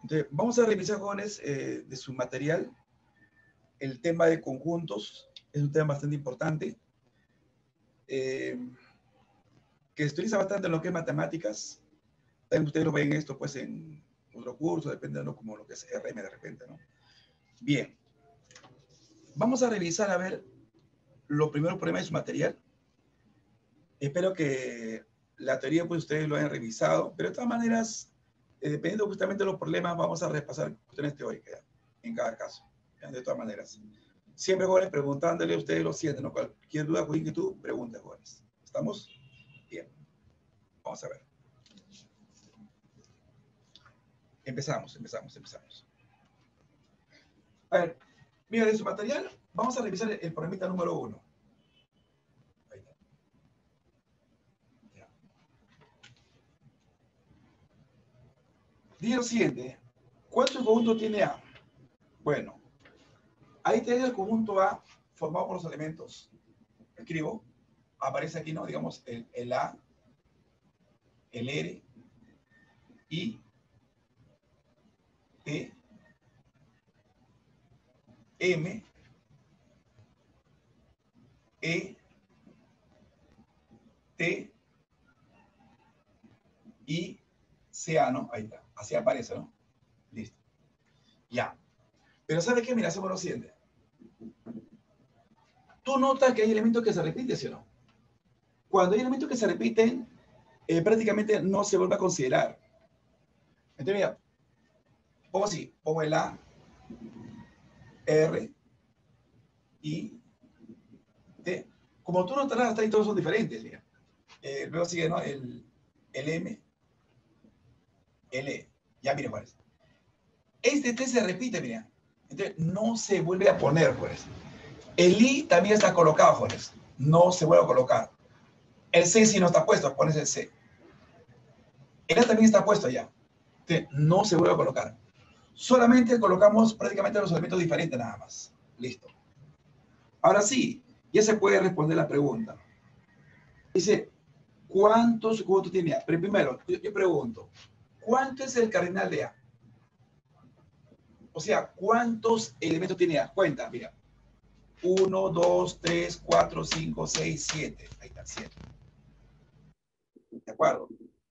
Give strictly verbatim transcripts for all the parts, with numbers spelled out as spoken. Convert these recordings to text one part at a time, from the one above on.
Entonces, vamos a revisar, jóvenes, eh, de su material, el tema de conjuntos. Es un tema bastante importante, eh, que se utiliza bastante en lo que es matemáticas. También ustedes lo ven esto, pues, en otro curso, depende de lo, como lo que es R M de repente, ¿no? Bien. Vamos a revisar, a ver, los primeros problemas de su material. Espero que la teoría, pues, ustedes lo hayan revisado, pero de todas maneras, eh, dependiendo justamente de los problemas, vamos a repasar cuestiones teóricas en cada caso, ¿ya? De todas maneras. Siempre, jóvenes, preguntándole a ustedes lo sienten, ¿no? Cualquier duda o inquietud, pregunta, jóvenes. ¿Estamos? Bien. Vamos a ver. Empezamos, empezamos, empezamos. A ver, mira, de su material, vamos a revisar el, el problemita número uno. Ahí está. Ya. Dice lo siguiente. ¿Cuántos conjuntos tiene A? Bueno, ahí tenés el conjunto A formado por los elementos. Escribo. Aparece aquí, ¿no? Digamos, el, el A, el R, I, T, M, E, T, I, C, A, ¿no? Ahí está. Así aparece, ¿no? Listo. Ya. Pero ¿sabes qué? Mira, hacemos lo siguiente. Tú notas que hay elementos que se repiten, ¿sí o no? Cuando hay elementos que se repiten, eh, prácticamente no se vuelve a considerar. Entonces, mira, pongo así, pongo el A, R, I, T. Como tú notarás, hasta ahí todos son diferentes, mira. Eh, luego sigue, ¿no? El, el M, el E. Ya, miren, pues. Este T se repite, mira. Entonces, no se vuelve a poner, pues. El I también está colocado, pues. No se vuelve a colocar. El C sí no está puesto, pones el C. El A también está puesto ya. Entonces, no se vuelve a colocar. Solamente colocamos prácticamente los elementos diferentes nada más. Listo. Ahora sí, ya se puede responder la pregunta. Dice, ¿cuántos conjuntos tiene A? Pero primero, yo, yo pregunto, ¿cuánto es el cardinal de A? O sea, ¿cuántos elementos tiene A? Cuenta, mira. uno, dos, tres, cuatro, cinco, seis, siete. Ahí está, siete. ¿De acuerdo?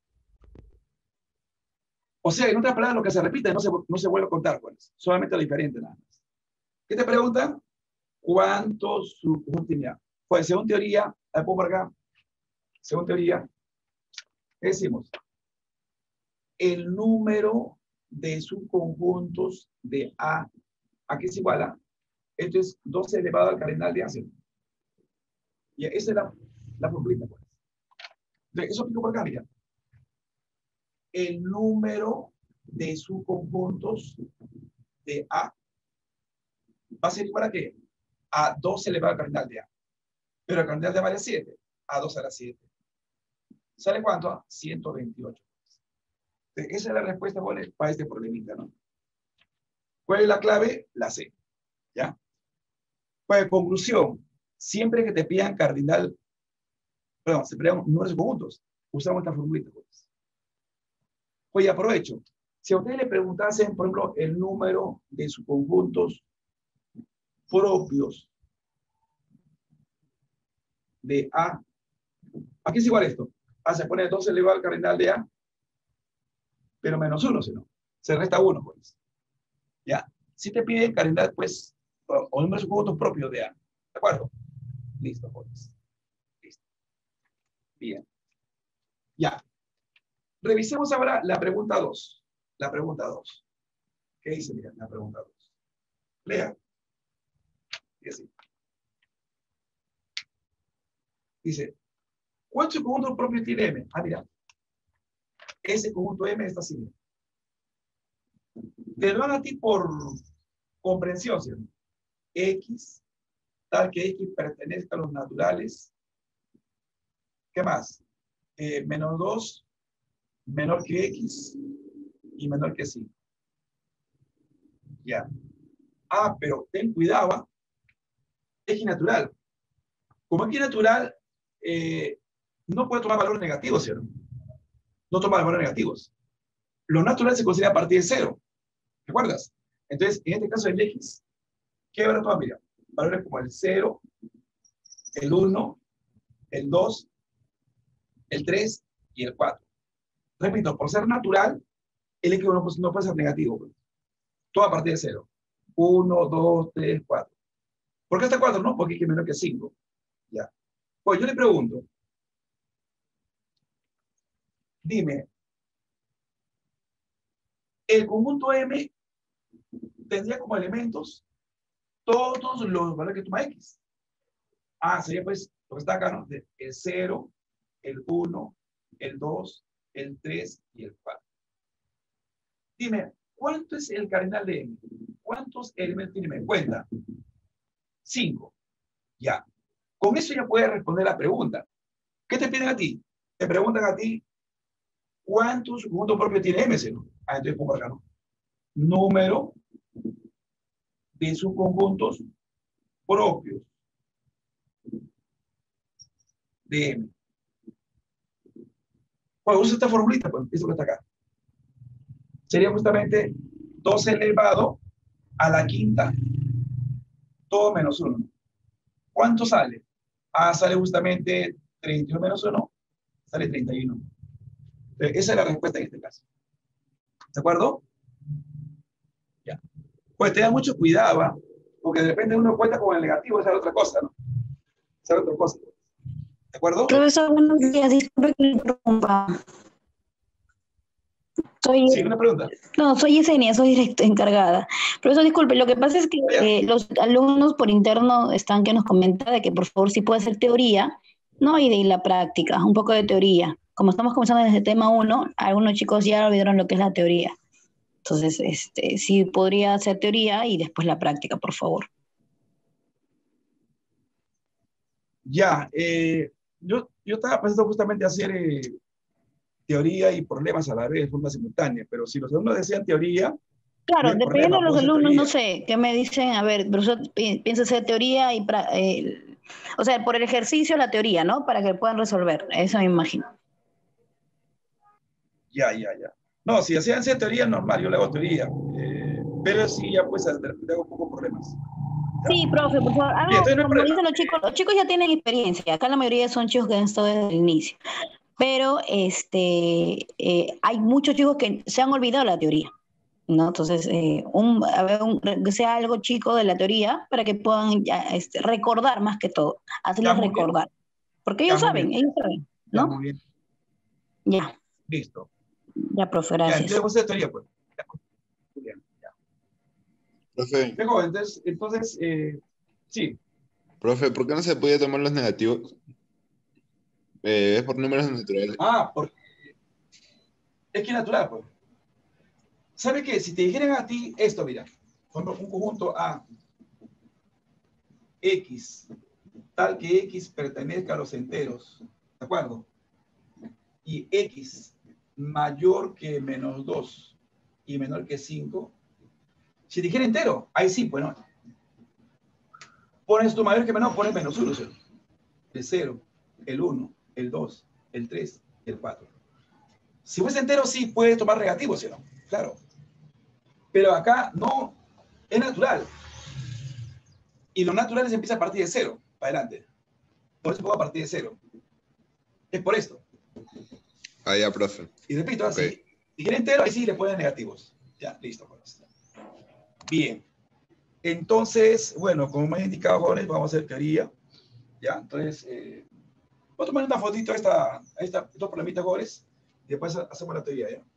O sea, en otras palabras, lo que se repite no se, no se vuelve a contar, pues. Solamente lo diferente nada más. ¿Qué te preguntan? ¿Cuántos subconjuntos tiene A? Pues según teoría, ahí pongo por acá, según teoría, ¿qué decimos? El número de subconjuntos de A, ¿a qué es igual a? Esto es doce elevado al cardinal de A. Y esa es la, la formulita, pues. Entonces, eso pico por acá, mira. El número de subconjuntos de A va a ser igual a qué? A doce elevado al cardinal de A. Pero el cardinal de A vale siete. A dos a la siete. ¿Sale cuánto? ciento veintiocho. Entonces, esa es la respuesta, bueno, para este problemita, ¿no? ¿Cuál es la clave? La C. ¿Ya? Pues, conclusión. Siempre que te pidan cardinal, perdón, se pidan números de conjuntos, usamos esta formulita, pues. Oye, aprovecho. Si a ustedes le preguntasen, por ejemplo, el número de sus conjuntos propios de A, ¿a qué es igual esto? Ah, se pone doce elevado al cardinal de A, pero menos uno, si no. Se resta uno, pues. Ya. Si te piden cardinal, pues, o, o número de sus conjuntos propios de A. ¿De acuerdo? Listo, pues. Listo. Bien. Ya. Revisemos ahora la pregunta dos. La pregunta dos. ¿Qué dice? Mira, la pregunta dos. Lea. Y así. Dice, ¿cuántos conjuntos propios tiene M? Ah, mira. Ese conjunto M está así. Te lo dan a ti por comprensión, ¿sí? X, tal que X pertenezca a los naturales. ¿Qué más? Eh, menos dos, menor que X y menor que cinco. Ya. Ah, pero ten cuidado, ¿eh? X natural. Como X natural, eh, no puede tomar valores negativos, ¿cierto? No toma valores negativos. Lo natural se considera a partir de cero. ¿Recuerdas? Entonces, en este caso, el X, ¿qué valor toma? Mira, valores como el cero, el uno, el dos, el tres y el cuatro. Repito, por ser natural, el X no, no puede ser negativo. Pues. Todo a partir de cero. uno, dos, tres, cuatro. ¿Por qué hasta cuatro? No, porque es menor que cinco. Ya. Pues yo le pregunto, dime, el conjunto M tendría como elementos todos los valores que toma X. Ah, sería pues lo que está acá, ¿no? El cero, el uno, el dos, el tres y el cuatro. Dime, ¿cuánto es el cardinal de M? ¿Cuántos elementos tiene M? Cuenta. cinco. Ya. Con eso ya puedes responder la pregunta. ¿Qué te piden a ti? Te preguntan a ti, ¿cuántos conjuntos propios tiene M? ¿No? Ah, entonces pongo acá, ¿no? Número de sus conjuntos propios de M. Pues usa esta formulita, pues, eso que está acá. Sería justamente dos elevado a la quinta, todo menos uno. ¿Cuánto sale? Ah, sale justamente treinta y uno menos uno, sale treinta y uno. Entonces, esa es la respuesta en este caso. ¿De acuerdo? Ya. Pues tenga mucho cuidado, ¿va? Porque de repente uno cuenta con el negativo, esa es otra cosa, ¿no? Esa es otra cosa. ¿De acuerdo? Profesor, buenos días, disculpe que le interrumpa. Soy, sí, una pregunta. No, soy Yesenia, soy directo encargada. Profesor, disculpe, lo que pasa es que eh, los alumnos por interno están que nos comenta de que por favor sí puede hacer teoría, ¿no? Y de la práctica, un poco de teoría. Como estamos comenzando desde tema uno, algunos chicos ya olvidaron lo que es la teoría. Entonces, este, sí podría hacer teoría y después la práctica, por favor. Ya, eh, yo, yo estaba pensando justamente hacer eh, teoría y problemas a la vez, de forma simultánea, pero si los alumnos decían teoría, no Claro, hay dependiendo problema, de los puedo hacer alumnos, no teoría. sé, ¿qué me dicen? A ver, profesor, pi- piensa hacer teoría y, pra- eh, o sea, por el ejercicio la teoría, ¿no? Para que puedan resolver, eso me imagino. Ya, ya, ya. No, si hacían hacer teoría normal, yo le hago teoría, eh, pero sí, ya pues de repente hago un poco problemas. ¿Ya? Sí, profe, por favor, Bien, algo entonces no hay como problema. dicen los chicos, los chicos ya tienen experiencia, acá la mayoría son chicos que han estado desde el inicio, pero este, eh, hay muchos chicos que se han olvidado la teoría, ¿no? Entonces, eh, un, a ver, un- que sea algo chico de la teoría para que puedan ya, este, recordar más que todo, Ya, hacerles muy bien. recordar, porque Ya, ellos muy bien. saben, ellos saben, Ya, ¿no? muy bien. Ya, Listo. ya, profe, Ya, entonces gracias. vamos a hacer teoría, pues. Ya, muy bien. Ya. Profe, Tengo, entonces, entonces eh, sí. profe, ¿por qué no se puede tomar los negativos? Eh, es por números naturales. Ah, porque es que es natural, pues. ¿Sabe qué? Si te dijeran a ti esto, mira, por ejemplo, un conjunto A, X, tal que X pertenezca a los enteros, ¿de acuerdo? Y X mayor que menos dos y menor que cinco, si te dijera entero, ahí sí, pues no. Pones tu mayor que menor, pones menos uno, ¿sí? El cero, el uno, el dos, el tres, el cuatro. Si fuese entero, sí puedes tomar negativo, ¿sí o no? Claro. Pero acá no, es natural. Y lo natural se empieza a partir de cero, para adelante. Por eso puedo a partir de cero. Es por esto. Ah, ya, profe. Y repito, Ok. así, si quieren entero, ahí sí le ponen negativos. Ya, listo. Pues. Bien. Entonces, bueno, como me han indicado, jóvenes, vamos a hacer teoría. Ya, entonces, eh, voy a tomar una fotito a, esta, a esta, estos problemitas, jóvenes, y después hacemos la teoría, ¿ya?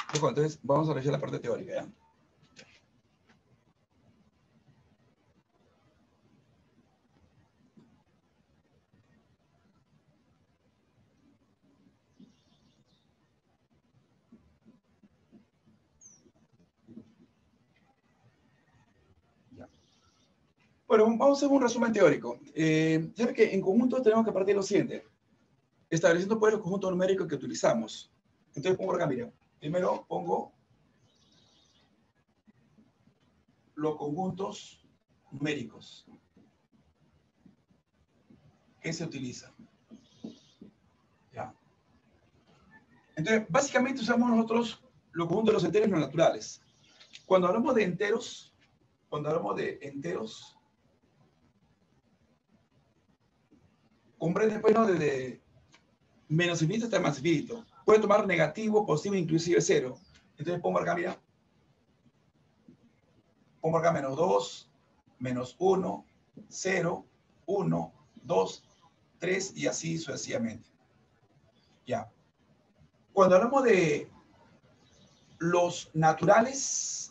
Entonces, vamos a revisar la parte teórica, ¿ya? Bueno, vamos a hacer un resumen teórico. Eh, ¿Sabe que en conjunto tenemos que partir de lo siguiente? Estableciendo pues los conjuntos numéricos que utilizamos. Entonces pongo acá, mira. Primero pongo los conjuntos numéricos que se utilizan. ¿Ya? Entonces, básicamente usamos nosotros los conjuntos de los enteros no naturales. Cuando hablamos de enteros, cuando hablamos de enteros, comprende pues, ¿no? Desde menos infinito hasta más infinito. Puede tomar negativo, positivo, inclusive cero. Entonces pongo acá, mira. Pongo acá menos dos, menos uno, cero, uno, dos, tres y así sucesivamente. Ya. Cuando hablamos de los naturales,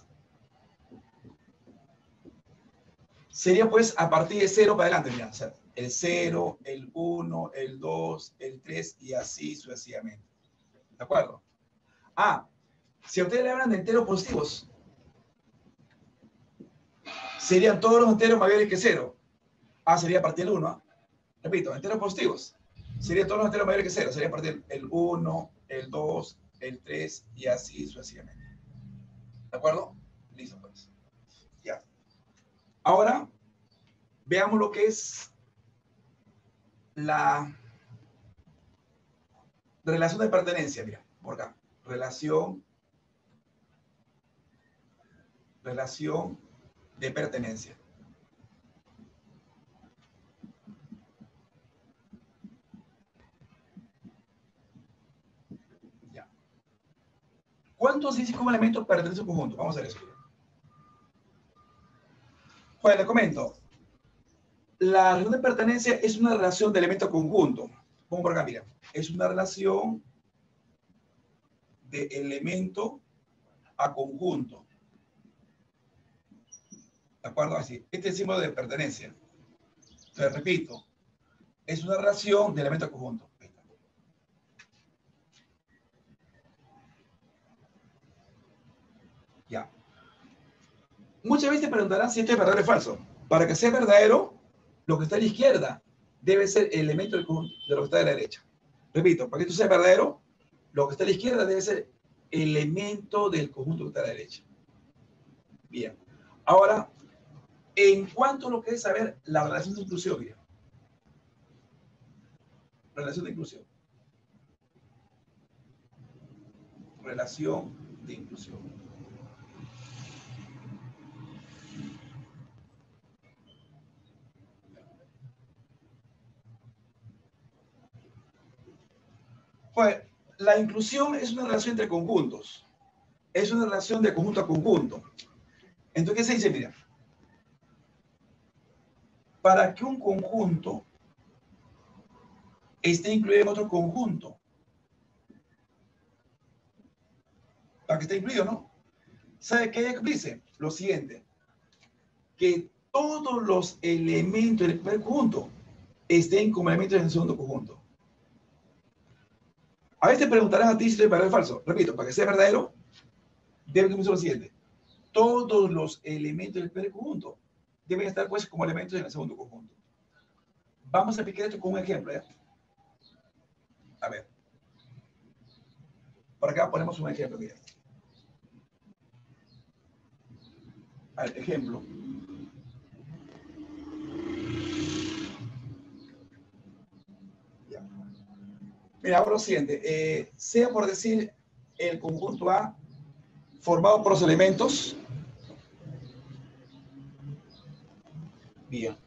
sería pues a partir de cero para adelante, mira. O sea, el cero, el uno, el dos, el tres y así sucesivamente. ¿De acuerdo? Ah, si a ustedes le hablan de enteros positivos, serían todos los enteros mayores que cero. Ah, sería a partir del uno. ¿eh? Repito, enteros positivos. Serían todos los enteros mayores que cero. Sería a partir del uno, el dos, el tres y así sucesivamente. ¿De acuerdo? Listo, pues. Ya. Ahora, veamos lo que es la relación de pertenencia. Mira, por acá. Relación, relación de pertenencia. Ya. ¿Cuántos físicos elementos pertenecen a un conjunto? Vamos a ver eso. Pues les comento. La relación de pertenencia es una relación de elemento conjunto. Pongo por acá, mira. Es una relación de elemento a conjunto. ¿De acuerdo? Así. Este es el símbolo de pertenencia. Entonces, repito. Es una relación de elemento a conjunto. Ya. Muchas veces te preguntarán si esto es verdadero o falso. Para que sea verdadero, lo que está a la izquierda debe ser el elemento del conjunto de lo que está a la derecha. Repito, para que esto sea verdadero, lo que está a la izquierda debe ser elemento del conjunto que está a la derecha. Bien. Ahora, en cuanto a lo que es saber la relación de inclusión, bien. Relación de inclusión. Relación de inclusión. Pues, la inclusión es una relación entre conjuntos. Es una relación de conjunto a conjunto. Entonces, ¿qué se dice? Mira, para que un conjunto esté incluido en otro conjunto, para que esté incluido, ¿no? ¿Sabe qué dice? Lo siguiente, que todos los elementos del primer conjunto estén como elementos del segundo conjunto. A veces te preguntarás a ti si esto es verdadero o falso. Repito, para que sea verdadero, debe ser lo siguiente. Todos los elementos del primer conjunto deben estar pues como elementos en el segundo conjunto. Vamos a aplicar esto con un ejemplo. ¿eh? A ver. Por acá ponemos un ejemplo. Mira. A ver, ejemplo. Ya. Mira, ahora lo siguiente. Eh, sea por decir el conjunto A formado por los elementos. Bien.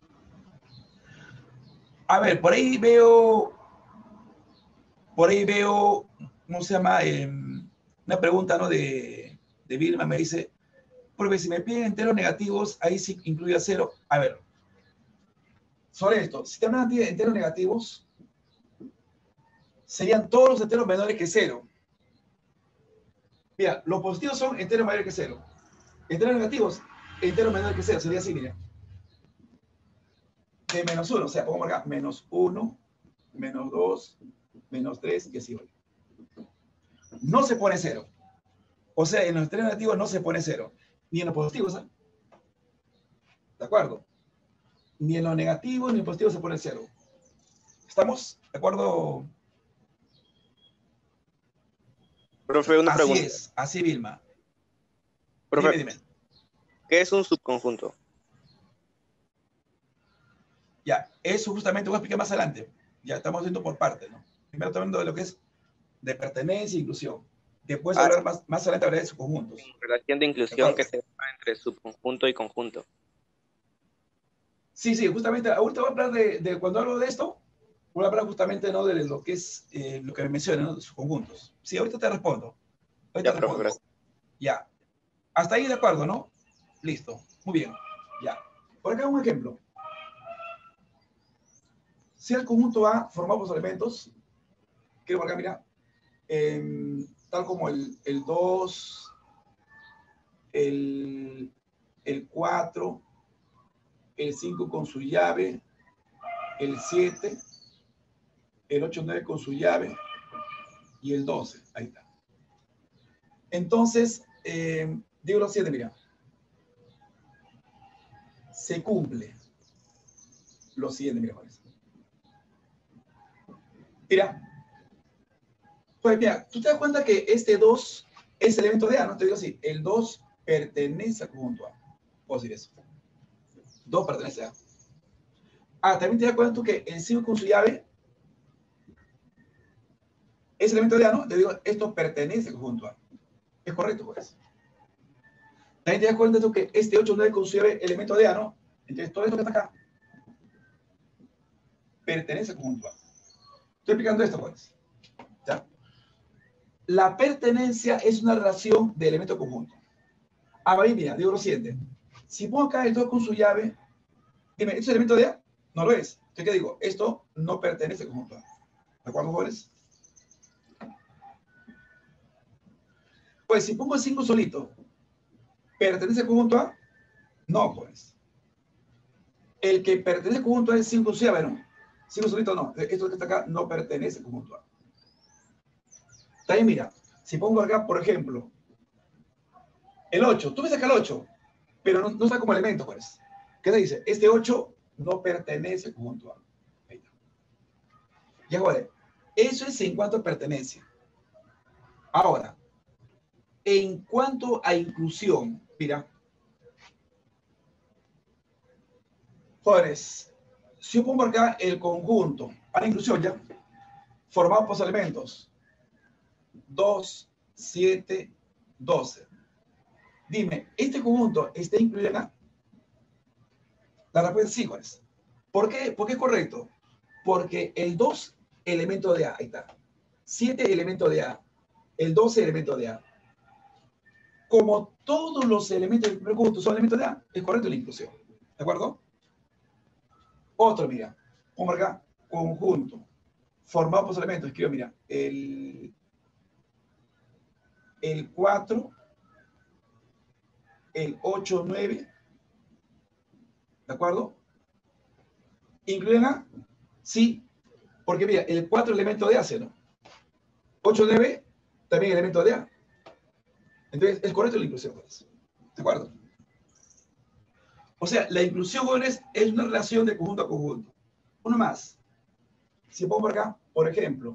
A ver, por ahí veo, por ahí veo, ¿cómo se llama? Eh, una pregunta, ¿no? De, de Vilma, me dice, porque si me piden enteros negativos, ahí sí incluye cero. A ver, sobre esto, si te hablan de enteros negativos, serían todos los enteros menores que cero. Mira, los positivos son enteros mayores que cero. Enteros negativos, enteros menores que cero. Sería así, mira. De menos uno, o sea, pongo acá menos uno, menos dos, menos tres y así voy. No se pone cero. O sea, en los enteros negativos no se pone cero. Ni en los positivos, ¿eh? ¿De acuerdo? Ni en los negativos ni en los positivos se pone cero. ¿Estamos? ¿De acuerdo? Profe, una Así pregunta. es, así Vilma. Profe, Dime, dime. ¿qué es un subconjunto? Ya, eso justamente voy a explicar más adelante. Ya estamos viendo por partes, ¿no? Primero estamos viendo de lo que es de pertenencia e inclusión. Después Ah, hablar más, más adelante hablaré de sus conjuntos. relación de ¿De inclusión acuerdo? que se da entre subconjunto y conjunto. Sí, sí, justamente, ahorita voy a hablar de, de cuando hablo de esto, voy a hablar justamente, ¿no? De lo que es, eh, lo que me mencionan, ¿no? De sus conjuntos. Sí, ahorita te respondo. Ahorita Ya, te profe, respondo. gracias. Ya. Hasta ahí de acuerdo, ¿no? Listo. Muy bien. Ya. Por acá un ejemplo. Si el conjunto A formado por elementos, quiero por acá, mira, eh, tal como el, el dos, el, el cuatro, el cinco con su llave, el siete, el ocho, nueve con su llave y el doce. Ahí está. Entonces, eh, digo lo siguiente, mira. Se cumple lo siguiente, mira, Juárez. Mira, pues mira, tú te das cuenta que este dos es elemento de A, ¿no? Te digo así, el dos pertenece al conjunto A. Puedo decir eso. dos pertenece a A. Ah, también te das cuenta tú que el cinco con su llave es elemento de A, ¿no? Te digo, esto pertenece al conjunto A. Es correcto, pues. También te das cuenta tú que este ocho, nueve con su llave es elemento de A, ¿no? Entonces todo esto que está acá pertenece al conjunto A. Estoy explicando esto, pues. ¿Ya? La pertenencia es una relación de elemento conjunto. Ahora, mira, digo lo siguiente. Si pongo acá el dos con su llave, dime, ¿esto es elemento de A? No lo es. Entonces, ¿qué digo? Esto no pertenece al conjunto A. ¿De acuerdo, jóvenes? Pues si pongo el cinco solito, ¿pertenece al conjunto A? No, pues. El que pertenece al conjunto A es cinco con su llave, ¿no? cinco solito no. Esto que está acá no pertenece al conjunto A. También mira, si pongo acá, por ejemplo, el ocho, tú ves acá el ocho, pero no, no está como elemento, pues. ¿Qué te dice? Este ocho no pertenece al conjunto A. Ahí está. Ya, joder. Eso es en cuanto a pertenencia. Ahora, en cuanto a inclusión, mira, jóvenes, si yo pongo acá el conjunto, a la inclusión ya, formado por elementos, dos, siete, doce. Dime, ¿este conjunto está incluido acá? La respuesta es sí, jóvenes. ¿Por qué? Porque es correcto. Porque el dos, elemento de A, ahí está. siete, elemento de A. El doce, elemento de A. Como todos los elementos del primer conjunto son elementos de A, es correcto la inclusión. ¿De acuerdo? Otro, mira. Pongo acá, conjunto. Formado por elementos. Escribo, mira, el, el cuatro, el ocho, nueve. ¿De acuerdo? ¿Incluyen A? Sí. Porque mira, el cuatro elemento de A, ¿no? ocho, nueve, también elemento de A. Entonces, es correcto la inclusión, pues. ¿De acuerdo? O sea, la inclusión, jóvenes, es una relación de conjunto a conjunto. Uno más. Si pongo por acá, por ejemplo,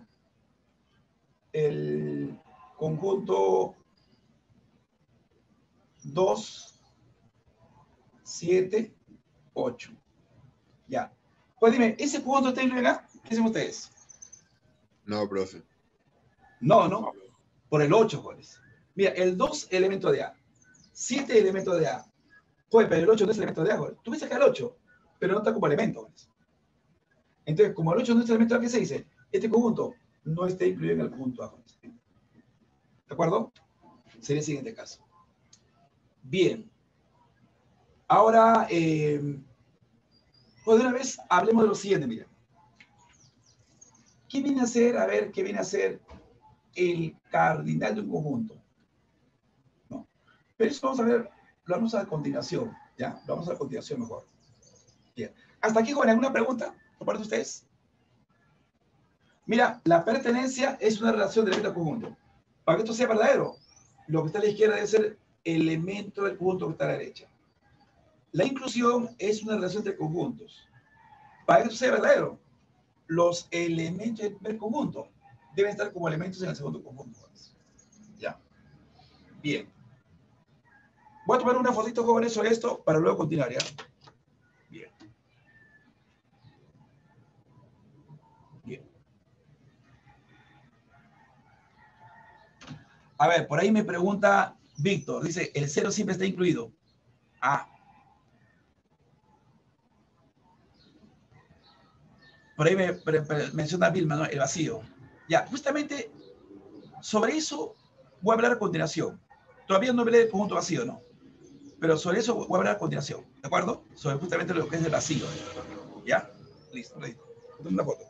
el conjunto dos, siete, ocho. Ya. Pues dime, ¿ese conjunto está incluido acá? ¿Qué dicen ustedes? No, profe. No, ¿no? Por el ocho, jóvenes. Mira, el dos, elemento de A. siete, elemento de A. Joder, pero el ocho no es elemento de A, joder. Tú ves acá el ocho, pero no está como elemento, jóvenes. Entonces, como el ocho no es elemento de A, ¿qué se dice? Este conjunto no está incluido en el conjunto A, jóvenes. ¿De acuerdo? Sería el siguiente caso. Bien. Ahora, eh, pues de una vez hablemos de lo siguiente, mira. ¿Qué viene a ser, a ver, qué viene a ser el cardinal de un conjunto? Pero eso vamos a ver, lo vamos a ver a continuación, ¿ya? Lo vamos a ver a continuación mejor. Bien. ¿Hasta aquí, joven, alguna pregunta por parte de ustedes? Mira, la pertenencia es una relación de elemento conjunto. Para que esto sea verdadero, lo que está a la izquierda debe ser elemento del conjunto que está a la derecha. La inclusión es una relación entre conjuntos. Para que esto sea verdadero, los elementos del primer conjunto deben estar como elementos en el segundo conjunto. ¿Ya? Bien. Voy a tomar una fotito, jóvenes, sobre esto para luego continuar, ¿ya? Bien. Bien. A ver, por ahí me pregunta Víctor, dice, el cero siempre está incluido. Ah. Por ahí me, me, me menciona Vilma, ¿no? El vacío. Ya, justamente sobre eso voy a hablar a continuación. Todavía no hablé del conjunto vacío, ¿no? Pero sobre eso voy a hablar a continuación, ¿de acuerdo? Sobre justamente lo que es el vacío. ¿Ya? Listo, listo. Una foto.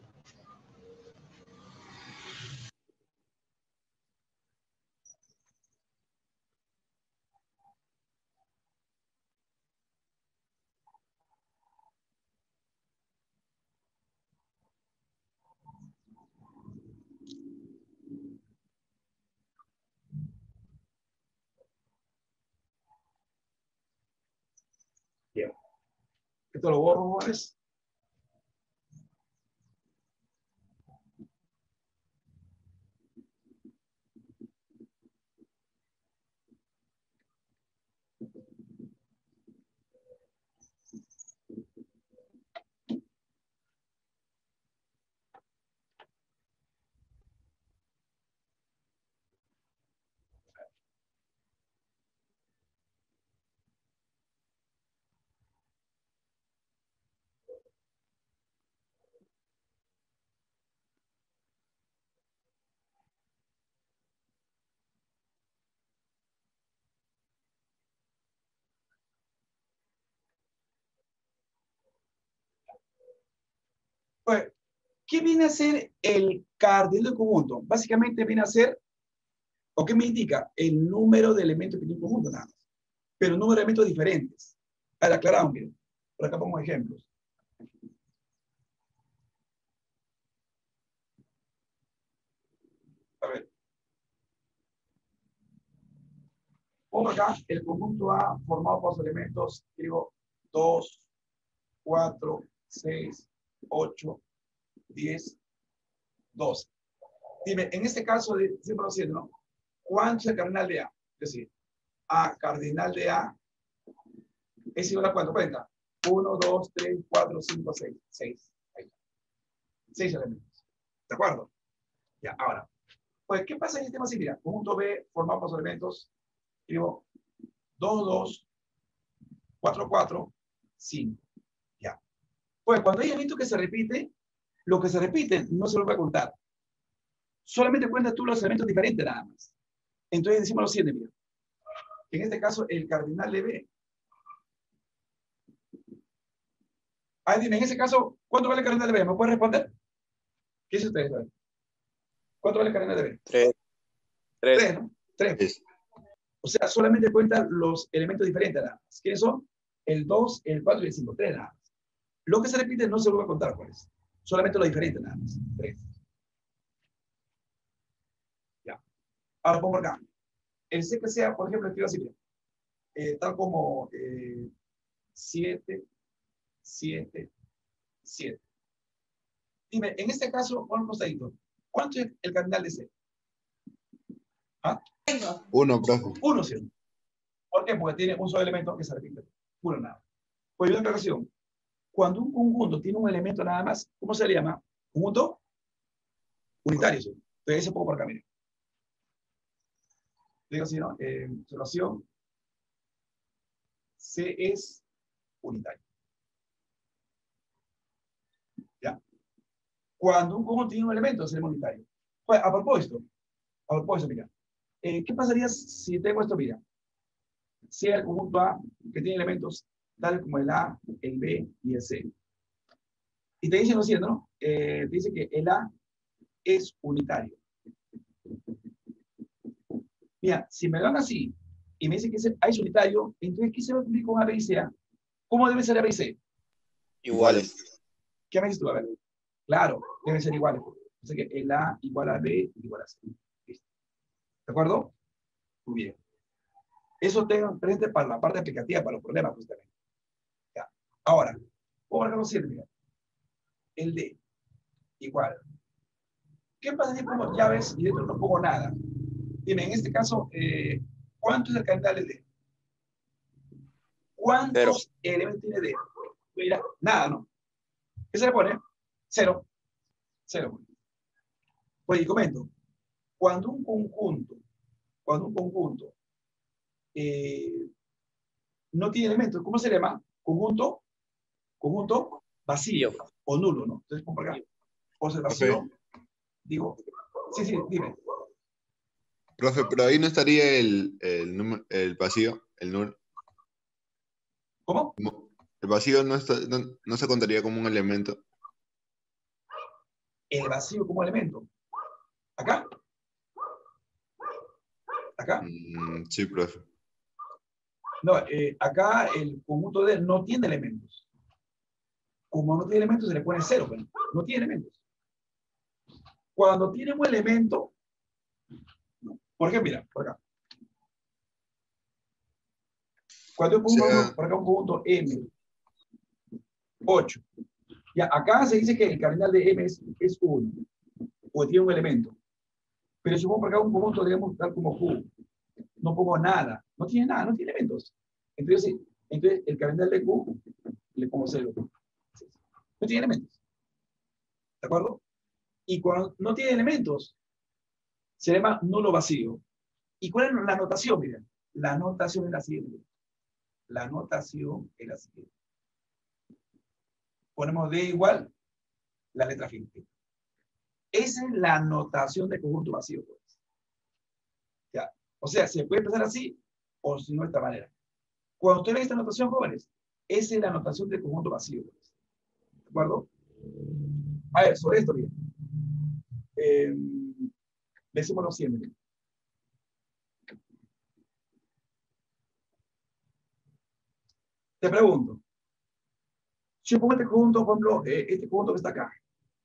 Bien. Esto lo borro, jóvenes. Pues, ¿qué viene a ser el cardinal del conjunto? Básicamente viene a ser, ¿o qué me indica? El número de elementos que tiene un conjunto, nada más. Pero número de elementos diferentes. Para aclarar, miren. Por acá pongo ejemplos. A ver. Pongo acá el conjunto A formado por los elementos, digo, dos, cuatro, seis, ocho, diez, doce. Dime, en este caso, de, siempre lo siento, ¿no? ¿Cuánto es el cardinal de A? Es decir, A cardinal de A es igual a cuánto, cuenta. uno, dos, tres, cuatro, cinco, seis. seis. Ahí está. seis elementos. ¿De acuerdo? Ya, ahora. Pues, ¿qué pasa en este tema así? Mira, conjunto B formado por los elementos, digo, dos, dos, cuatro, cuatro, cinco. Ya. Pues, cuando hay elementos que se repiten, lo que se repite no se lo va a contar. Solamente cuentas tú los elementos diferentes nada más. Entonces decimos lo siguiente, mira. En este caso, el cardinal de B. Ah, dime, en ese caso, ¿cuánto vale el cardinal de B? ¿Me puede responder? ¿Qué dice usted? ¿Cuánto vale el cardinal de B? Tres. Tres. Tres, ¿no? Tres. O sea, solamente cuentan los elementos diferentes nada más. ¿Quiénes son? El dos, el cuatro y el cinco. Tres nada más. Lo que se repite no se lo voy a contar, pues. Solamente lo diferente nada más. Tres. Ya. Ahora pongo acá. El C que sea, por ejemplo, escribo así, eh, tal como eh, siete, siete, siete. Dime, en este caso, pon un costadito. ¿Cuánto es el cardinal de C? ¿Ah? Uno, profe. Uno, ¿cierto? ¿Por qué? Porque tiene un solo elemento que se repite. Uno nada. Pues una aclaración. Cuando un conjunto tiene un elemento nada más, ¿cómo se le llama? Conjunto unitario, ¿sí? Entonces, ese poco por acá, miren. Digo así, ¿no? Eh, observación. C es unitario. ¿Ya? Cuando un conjunto tiene un elemento, se llama unitario. Pues, a propósito, a propósito, mira. Eh, ¿Qué pasaría si tengo esto, mira? Si el conjunto A, que tiene elementos tales como el A, el B y el C. Y te dice lo siguiente, ¿no? Eh, te dice que el A es unitario. Mira, si me dan así, y me dice que es A es unitario, entonces, ¿qué se va a cumplir con A, B y C? A? ¿Cómo debe ser A, B y C? Iguales. ¿Qué me dices tú? A ver. Claro, deben ser iguales. O sea que el A igual a B igual a C. Listo. ¿De acuerdo? Muy bien. Eso tengan presente para la parte aplicativa, para los problemas, justamente. Ya. Ahora, vamos a ver cómo sirve. El D igual. ¿Qué pasa si pongo llaves y dentro no pongo nada? Dime, en este caso, eh, ¿cuánto es el calendario de D? ¿Cuántos Cero. elementos tiene D? Mira, nada, ¿no? ¿Qué se le pone? Cero. Cero. Pues y comento, cuando un conjunto, cuando un conjunto eh, no tiene elementos, ¿cómo se llama? Conjunto, conjunto vacío o nulo, ¿no? Entonces, pongo acá. O sea, vacío, okay. Digo, sí, sí, dime. Profe, pero ahí no estaría el, el, número, el vacío, el null. ¿Cómo? El vacío no, está, no, no se contaría como un elemento. El vacío como elemento. ¿Acá? ¿Acá? Mm, sí, profe. No, eh, acá el conjunto D no tiene elementos. Como no tiene elementos, se le pone cero. Pero no tiene elementos. Cuando tiene un elemento, no. Por ejemplo, mira, por acá. Cuando yo pongo, o sea, por acá un conjunto M, ocho. Ya, acá se dice que el cardinal de M es, es uno, o tiene un elemento. Pero si pongo por acá un conjunto, digamos, tal como Q, no pongo nada, no tiene nada, no tiene elementos. Entonces, entonces el cardinal de Q le pongo cero. No tiene elementos. ¿De acuerdo? Y cuando no tiene elementos, se llama nulo vacío. ¿Y cuál es la notación? Miren, la notación es la siguiente. La notación es la siguiente. Ponemos D igual, la letra fin. Esa es la notación de conjunto vacío. Pues. Ya. O sea, se puede empezar así o si no de esta manera. Cuando usted ve esta notación, jóvenes, esa es la notación de conjunto vacío. Pues. ¿De acuerdo? A ver, sobre esto, bien. Eh, decimos lo siguiente. Te pregunto. Si yo pongo este conjunto, por ejemplo, eh, este conjunto que está acá.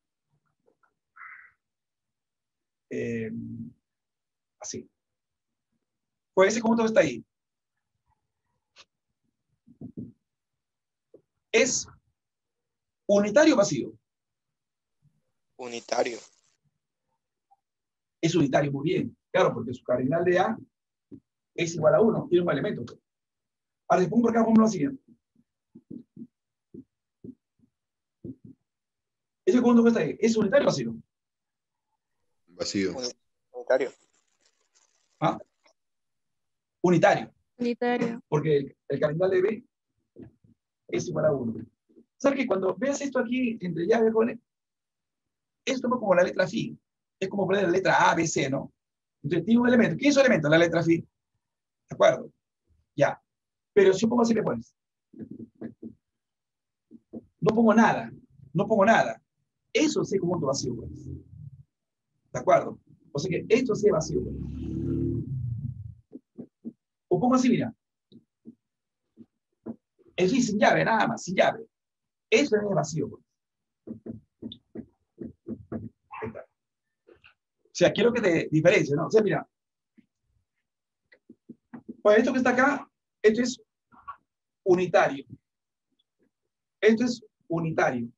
Eh, así. Pues ese conjunto que está ahí. ¿Es unitario o vacío? Unitario. Es unitario, muy bien. Claro, porque su cardinal de A es igual a uno, tiene un elemento. Ahora, si pongo por acá, pongo lo siguiente. Ese conjunto que está ahí, ¿es unitario o vacío? Vacío. Unitario. ¿Ah? Unitario. Unitario. Porque el, el cardinal de B es igual a uno. ¿Sabes que cuando veas esto aquí entre llaves, jóvenes, esto es como la letra phi. Es como poner la letra A, B, C, ¿no? Entonces tiene un elemento. ¿Qué es su elemento? La letra phi. ¿De acuerdo? Ya. Pero si yo pongo así, ¿qué pones? No pongo nada. No pongo nada. Eso sí es conjunto vacío, pues. ¿De acuerdo? O sea que esto sí es vacío, pues. O pongo así, mira. Es decir, sin llave, nada más, sin llave. Eso es vacío, pues. O sea, quiero que te diferencie, ¿no? O sea, mira. Pues esto que está acá, esto es unitario. Esto es unitario.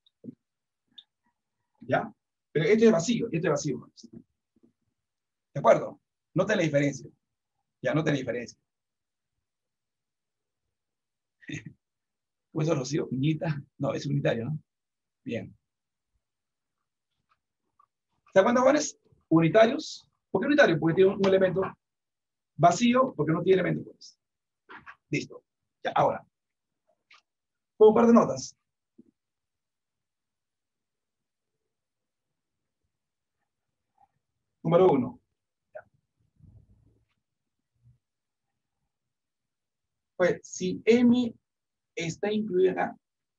¿Ya? Pero esto es vacío, esto es vacío. ¿De acuerdo? Nota la diferencia. Ya, nota la diferencia. Pues eso, Rocío, Piñita. No, es unitario, ¿no? Bien. ¿Se dan cuenta, jóvenes? Unitarios. ¿Por qué unitario? Porque tiene un elemento vacío, porque no tiene elemento, pues. Listo. Ya, ahora. Pongo un par de notas. Número uno. Pues, si M está incluida en A,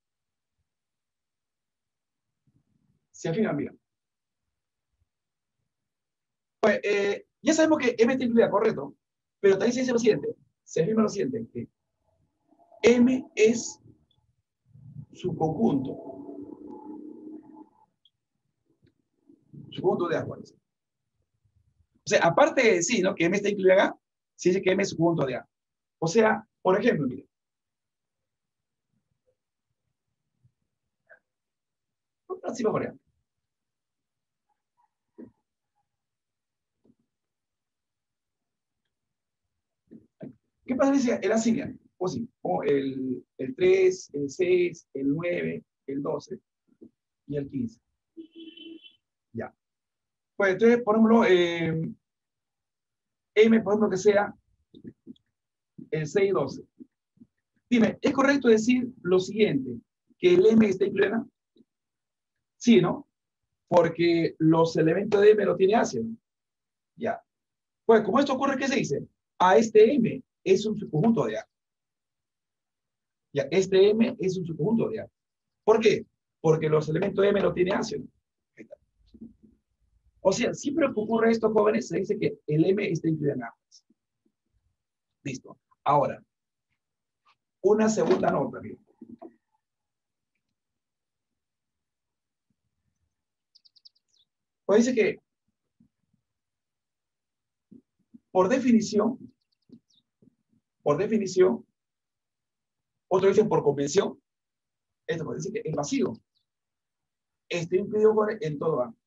se fijan bien. Pues, eh, ya sabemos que M está incluida, correcto. Pero también se dice lo siguiente, se afirma lo siguiente, que M es su conjunto, su conjunto de A. O sea, aparte de decir, ¿no?, que M está incluido en A, se dice que M es su conjunto de A. O sea, por ejemplo, mire, así va por ejemplo. ¿Qué pasa si el A sigue? O sí, o el, el tres, el seis, el nueve, el doce y el quince. Ya. Pues entonces, por ejemplo, eh, M, por ejemplo, que sea el seis y doce. Dime, ¿es correcto decir lo siguiente? ¿Que el M está incluido en A? Sí, ¿no? Porque los elementos de M lo tiene ácido. Ya. Pues, como esto ocurre, ¿qué se dice? A este M es un subconjunto de A. Ya, este M es un subconjunto de A. ¿Por qué? Porque los elementos de M lo tiene ácido. O sea, siempre que ocurre esto, jóvenes, se dice que el M está incluido en A. Listo. Ahora, una segunda nota. Bien. Pues dice que, por definición, por definición, otros dicen por convención, esto puede decir que el vacío está incluido en todo A.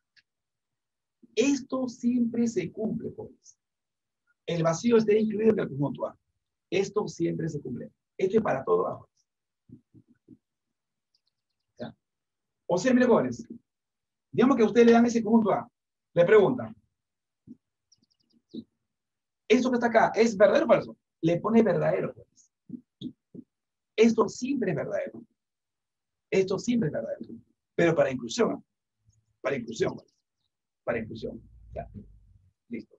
Esto siempre se cumple, jóvenes. El vacío está incluido en el conjunto A. Esto siempre se cumple. Esto es para todo A. ¿Ya? O sea, mire, jóvenes, digamos que a ustedes le dan ese conjunto A. Le preguntan, ¿esto que está acá es verdadero o falso? Le pone verdadero, jóvenes. Esto siempre es verdadero. Esto siempre es verdadero. Pero para inclusión, para inclusión, jóvenes. Para inclusión. Ya. Listo.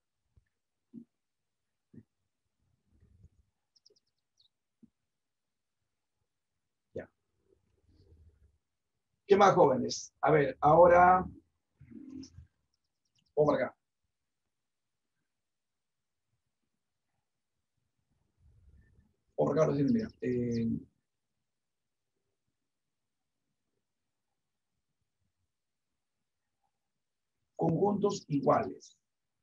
Ya. ¿Qué más, jóvenes? A ver, ahora, vamos para acá. Vamos para acá, ahora sí, mira. Eh, conjuntos iguales.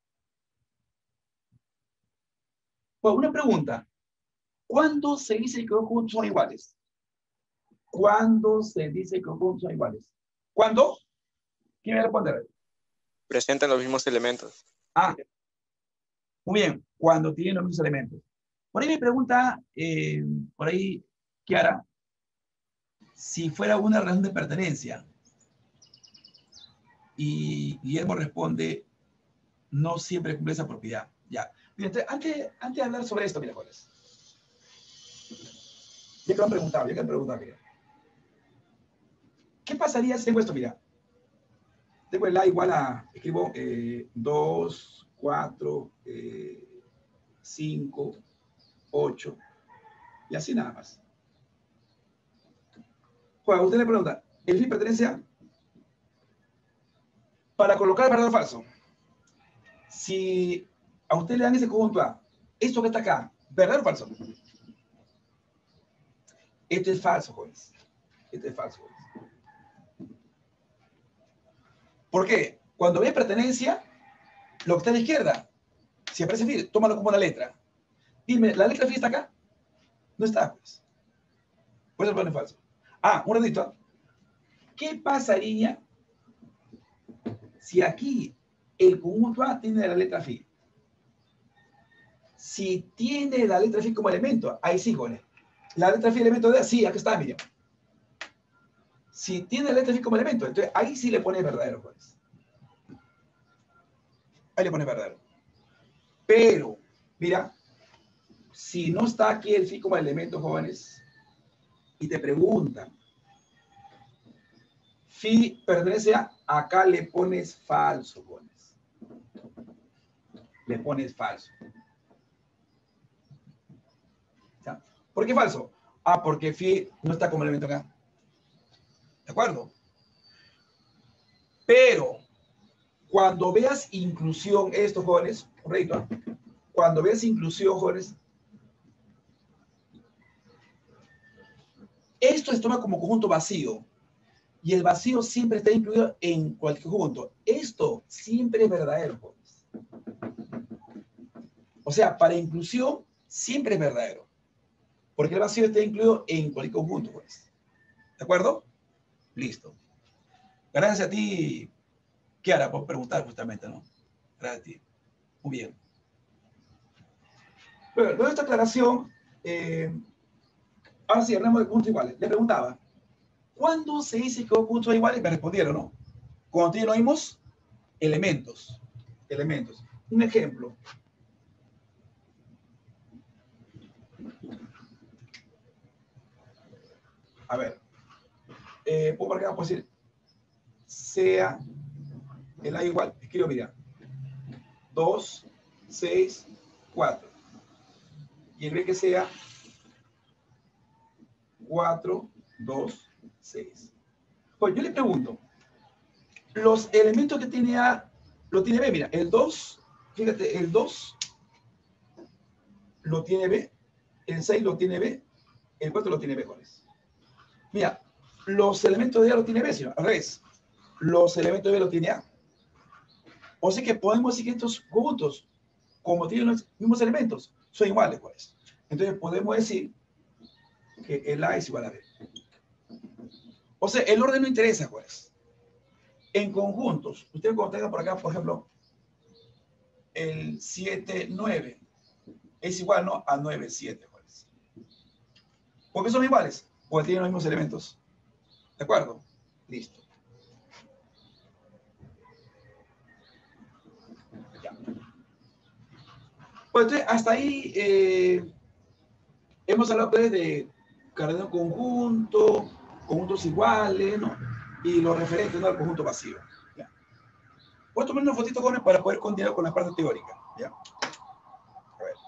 Pues una pregunta. ¿Cuándo se dice que los conjuntos son iguales? ¿Cuándo se dice que los conjuntos son iguales? ¿Cuándo? ¿Quién me va a responder? Presentan los mismos elementos. Ah, muy bien. Cuando tienen los mismos elementos. Por ahí me pregunta, eh, por ahí, Kiara, si fuera una relación de pertenencia. Y Guillermo responde, no siempre cumple esa propiedad. Ya. Entonces, antes, antes de hablar sobre esto, mira, jóvenes. Ya que lo han preguntado, ya que han preguntado, mira. ¿Qué pasaría si tengo esto, mira? Tengo el A igual a, escribo eh, dos, cuatro, cinco, ocho, y así nada más. Pues usted le pregunta, ¿el fin pertenece a? Para colocar verdadero o falso. Si a usted le dan ese conjunto A, esto que está acá, ¿verdadero o falso? Esto es falso, jóvenes. Esto es falso, jóvenes. ¿Por qué? Cuando ve pertenencia, lo que está a la izquierda, si aparece fin, tómalo como una letra. Dime, ¿la letra fin está acá? No está, pues. Por eso lo pone falso. Ah, un ratito. ¿Qué pasaría si aquí el conjunto A tiene la letra phi? Si tiene la letra phi como elemento, ahí sí, jóvenes. La letra phi elemento de A, sí, aquí está, Miriam. Si tiene la letra phi como elemento, entonces ahí sí le pone verdadero, jóvenes. Ahí le pone verdadero. Pero, mira, si no está aquí el phi como elemento, jóvenes, y te preguntan, phi pertenece a, acá le pones falso, jóvenes. Le pones falso. ¿Ya? ¿Por qué falso? Ah, porque phi no está como elemento acá. ¿De acuerdo? Pero, cuando veas inclusión, estos jóvenes, correcto, cuando ves inclusión, jóvenes, esto se toma como conjunto vacío. Y el vacío siempre está incluido en cualquier conjunto. Esto siempre es verdadero, jóvenes. O sea, para inclusión siempre es verdadero. Porque el vacío está incluido en cualquier conjunto, pues. ¿De acuerdo? Listo. Gracias a ti, Kiara, por preguntar justamente, ¿no? Gracias a ti. Muy bien. Bueno, luego de esta aclaración, eh, ahora sí, hablamos de puntos iguales. Le preguntaba, ¿cuándo se dice que dos puntos son iguales? Me respondieron, ¿no? Cuando tienen los mismos elementos. Elementos. Un ejemplo. A ver. Eh, puedo marcar, puedo decir, sea el A igual. Escribo, mira. dos, seis, cuatro. Y el B que sea cuatro, dos, seis. Pues yo le pregunto, los elementos que tiene A, lo tiene B, mira, el dos, fíjate, el dos lo tiene B, el seis lo tiene B, el cuatro lo tiene B, ¿cuál es? Mira, los elementos de A lo tiene B, señor, al revés. Los elementos de B lo tiene A. O sea que podemos decir que estos conjuntos, como tienen los mismos elementos, son iguales, pues. Entonces podemos decir que el A es igual a B. O sea, el orden no interesa, pues. En conjuntos, ustedes cuando tengan por acá, por ejemplo, el siete, nueve, es igual, ¿no? A nueve, siete, pues. ¿Por qué son iguales? Porque tienen los mismos elementos. ¿De acuerdo? Listo. Ya. Pues entonces, hasta ahí eh, hemos hablado pues, de cadena conjunto, conjuntos iguales, ¿no? Y los referentes, ¿no? Al conjunto vacío. ¿Ya? Voy a tomar una fotito, jóvenes, para poder continuar con la parte teórica. ¿Ya? A ver.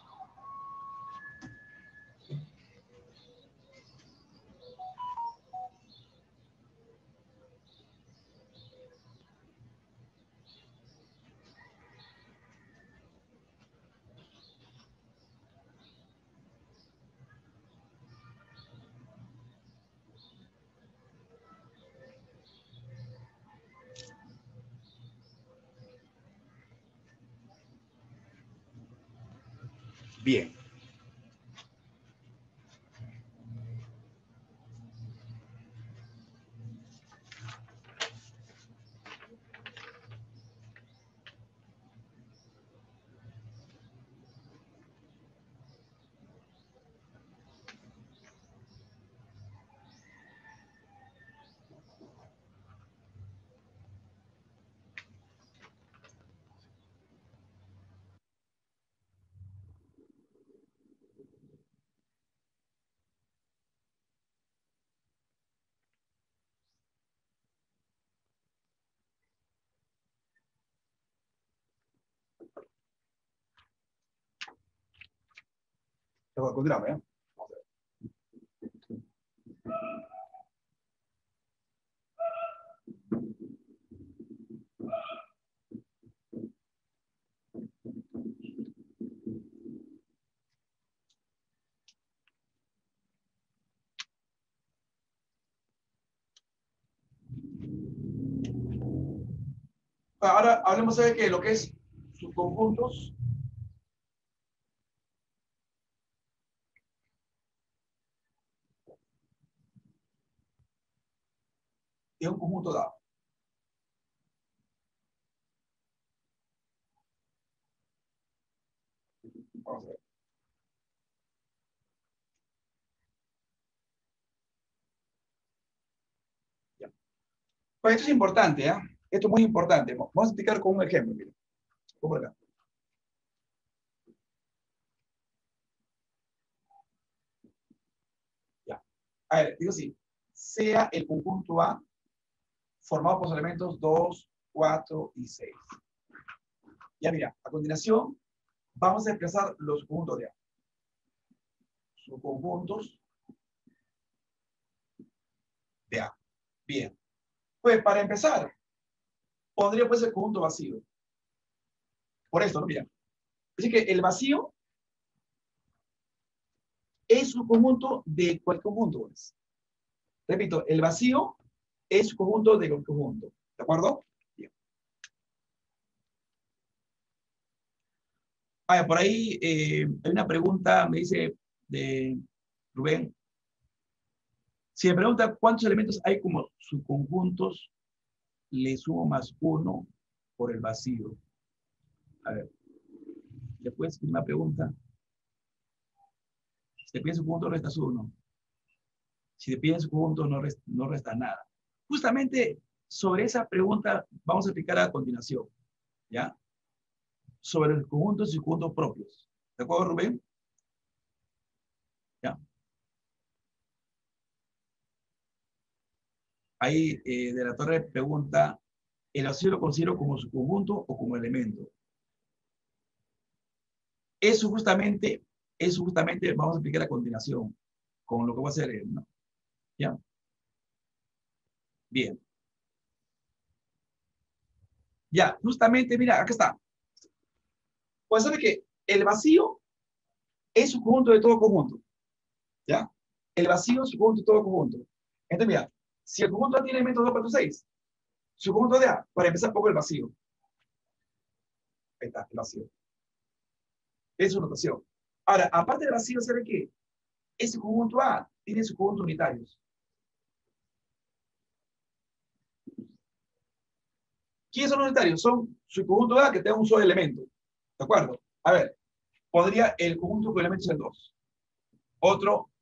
Bien. Continuamos, ¿eh? Ahora hablemos de que lo que es subconjuntos. Y un conjunto dado. Vamos a ver. Ya. Pues esto es importante, ¿eh? Esto es muy importante. Vamos a explicar con un ejemplo. Miren. Por acá. Ya. A ver, digo así. Sea el conjunto A formado por los elementos dos, cuatro y seis. Ya mira, a continuación vamos a expresar los conjuntos de A. Subconjuntos de A. Bien. Pues para empezar, podría pues el conjunto vacío. Por esto, ¿no? Mira. Así que el vacío es un conjunto de cualquier conjunto. Pues. Repito, el vacío es un conjunto de cualquier conjunto. ¿De acuerdo? Bien. Ah, por ahí eh, hay una pregunta, me dice de Rubén. Si me pregunta cuántos elementos hay como subconjuntos, le sumo más uno por el vacío. A ver, después una pregunta. Si te piden su conjunto, restas uno. Si te piden su conjunto, no resta, no resta nada. Justamente sobre esa pregunta vamos a explicar a continuación. ¿Ya? Sobre los conjuntos y subconjuntos propios. ¿De acuerdo, Rubén? ¿Ya? Ahí eh, de la Torre pregunta, ¿el vacío lo considero como subconjunto o como elemento? Eso justamente, eso justamente vamos a explicar a continuación con lo que voy a hacer él, ¿no? ¿Ya? Bien. Ya, justamente, mira, acá está. Pues sabe que el vacío es un conjunto de todo conjunto. ¿Ya? El vacío es un conjunto de todo conjunto. Entonces, mira, si el conjunto A tiene elementos dos, cuatro, seis, su conjunto de A, para empezar, pongo el vacío. Ahí está, el vacío. Es su notación. Ahora, aparte del vacío, ¿sabe qué? Ese conjunto A tiene sus conjuntos unitarios. ¿Quiénes son los unitarios? Son su conjunto A que tenga un solo elemento. ¿De acuerdo? A ver, podría el conjunto con elementos el dos. Otro,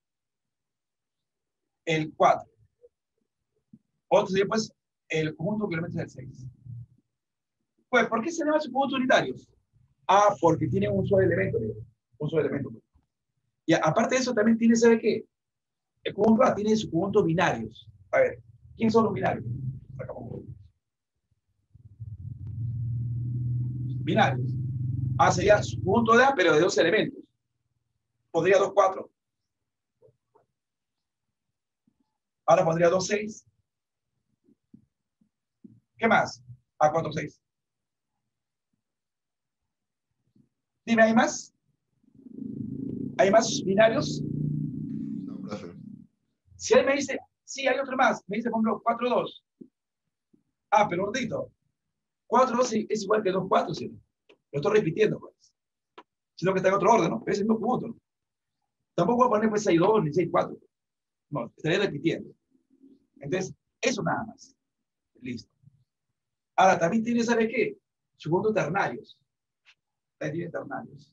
el cuatro. Otro sería, pues, el conjunto con elementos el seis. Pues, ¿por qué se llaman subconjuntos unitarios? Ah, porque tienen un solo elemento. Un solo elemento. Y aparte de eso, también tiene, ¿sabe qué? El conjunto A tiene subconjuntos binarios. A ver, ¿quiénes son los binarios? Sacamos. Binarios. A sería subconjunto de A, pero de dos elementos. Podría dos, cuatro. Ahora pondría dos, seis. ¿Qué más? A cuatro, seis. Dime, ¿hay más? ¿Hay más binarios? No, profe. Si él me dice, sí, hay otro más, me dice, por ejemplo, cuatro, dos. Ah, pero gordito. cuatro, dos es igual que dos, cuatro, ¿sí? Lo estoy repitiendo, pues. Sino que está en otro orden, ¿no? Es el mismo conjunto, ¿no? Tampoco voy a poner pues seis, dos ni seis, cuatro. No, estaría repitiendo. Entonces, eso nada más. Listo. Ahora, también tiene, ¿sabe qué? Subconjuntos ternarios. Ahí tiene ternarios.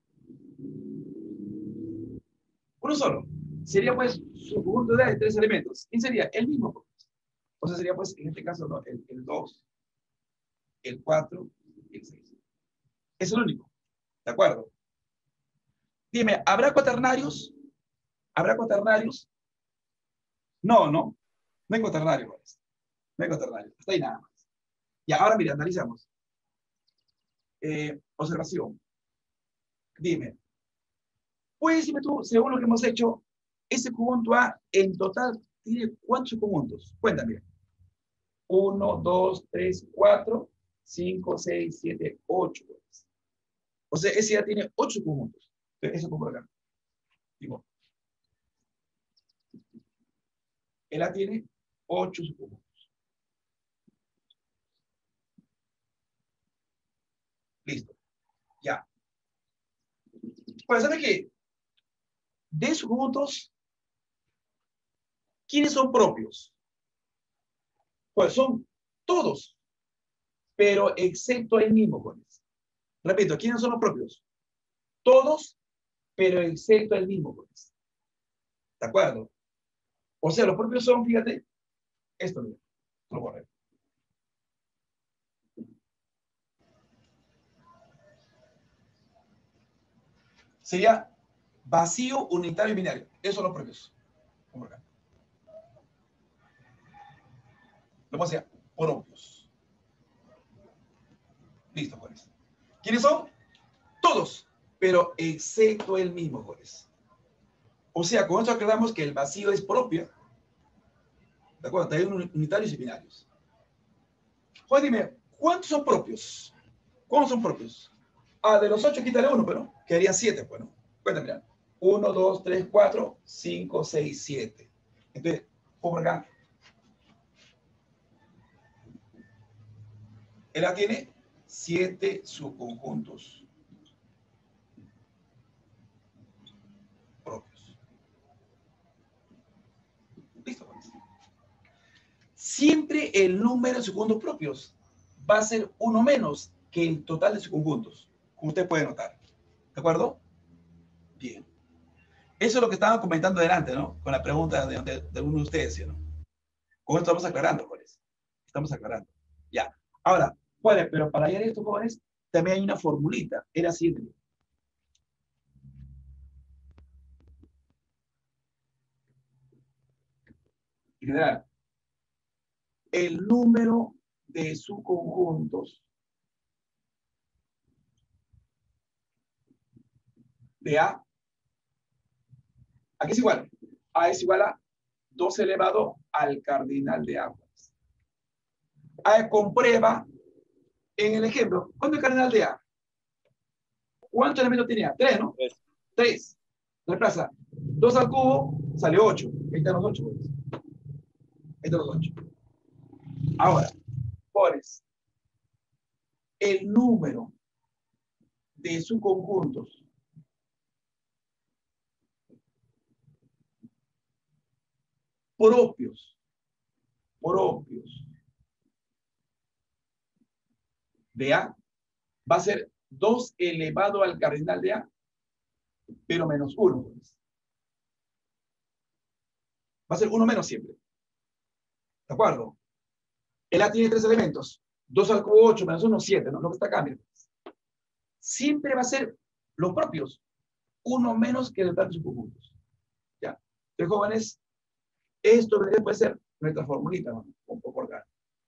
Uno solo. Sería pues su conjunto de tres elementos. ¿Quién sería? El mismo. Pues. O sea, sería pues en este caso ¿no? el, el dos, el cuatro y el seis. Es el único. ¿De acuerdo? Dime, ¿habrá cuaternarios? ¿Habrá cuaternarios? No, no. No hay cuaternarios. Pues. No hay cuaternarios. Hasta ahí nada más. Y ahora, mira, analizamos. Eh, observación. Dime, ¿puedes decirme tú, según lo que hemos hecho, ese conjunto A en total tiene cuántos conjuntos? Cuéntame. uno, dos, tres, cuatro, cinco, seis, siete, ocho. O sea, ese ya tiene ocho conjuntos. Entonces, eso como acá. Digo, él ya tiene ocho subconjuntos. Listo. Ya. Pues, ¿sabe qué? De subconjuntos, ¿quiénes son propios? Pues son todos, pero excepto el mismo, pues. Repito, ¿quiénes son los propios? Todos, pero excepto el mismo, pues. ¿De acuerdo? O sea, los propios son, fíjate, esto, mira, lo borré. Sería vacío, unitario y binario. Esos son los propios. Como acá. Lo vamos a hacer propios. Listo, jóvenes. ¿Quiénes son? Todos, pero excepto el mismo, jóvenes. O sea, con esto aclaramos que el vacío es propio. ¿De acuerdo? También unitarios y binarios. Juan, dime, ¿cuántos son propios? ¿Cuántos son propios? Ah, de los ocho quítale uno, pero quedarían siete, pues, ¿no? Cuéntame, mira. uno, dos, tres, cuatro, cinco, seis, siete. Entonces, por acá. Él tiene siete subconjuntos propios. Listo, pues. Siempre el número de subconjuntos propios va a ser uno menos que el total de subconjuntos, como usted puede notar. ¿De acuerdo? Bien. Eso es lo que estaba comentando delante, ¿no? Con la pregunta de, de, de uno de ustedes, ¿sí, no? Con esto estamos aclarando, jóvenes. Estamos aclarando. Ya. Ahora, jóvenes, pero para hallar esto, jóvenes, también hay una formulita. Era así. En general, el número de subconjuntos de A, aquí es igual. A es igual a dos elevado al cardinal de A. A comprueba en el ejemplo. ¿Cuánto es el cardinal de A? ¿Cuántos elementos tenía? Tres, ¿no? Tres. Tres. Reemplaza. Dos al cubo, sale ocho. Ahí están los ocho. Pues. Ahí están los ocho. Ahora, pones el número de subconjuntos propios, propios de A, va a ser dos elevado al cardinal de A, pero menos uno. Pues. Va a ser uno menos siempre. ¿De acuerdo? El A tiene tres elementos. dos al cubo, ocho, menos uno, siete. ¿No? Lo que está acá, miren. Siempre va a ser los propios. Uno menos que el total de sus conjuntos. ¿Ya? Entonces, jóvenes, esto puede ser nuestra formulita, ¿no? Un poco acá.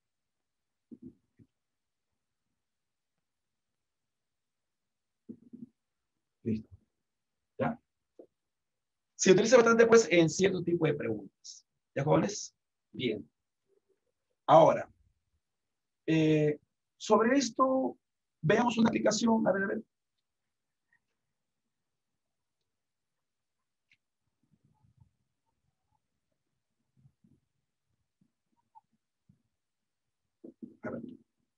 Listo. ¿Ya? Se utiliza bastante, pues, en cierto tipo de preguntas. ¿Ya, jóvenes? Bien. Ahora, eh, sobre esto, veamos una aplicación. A ver, a ver. A ver.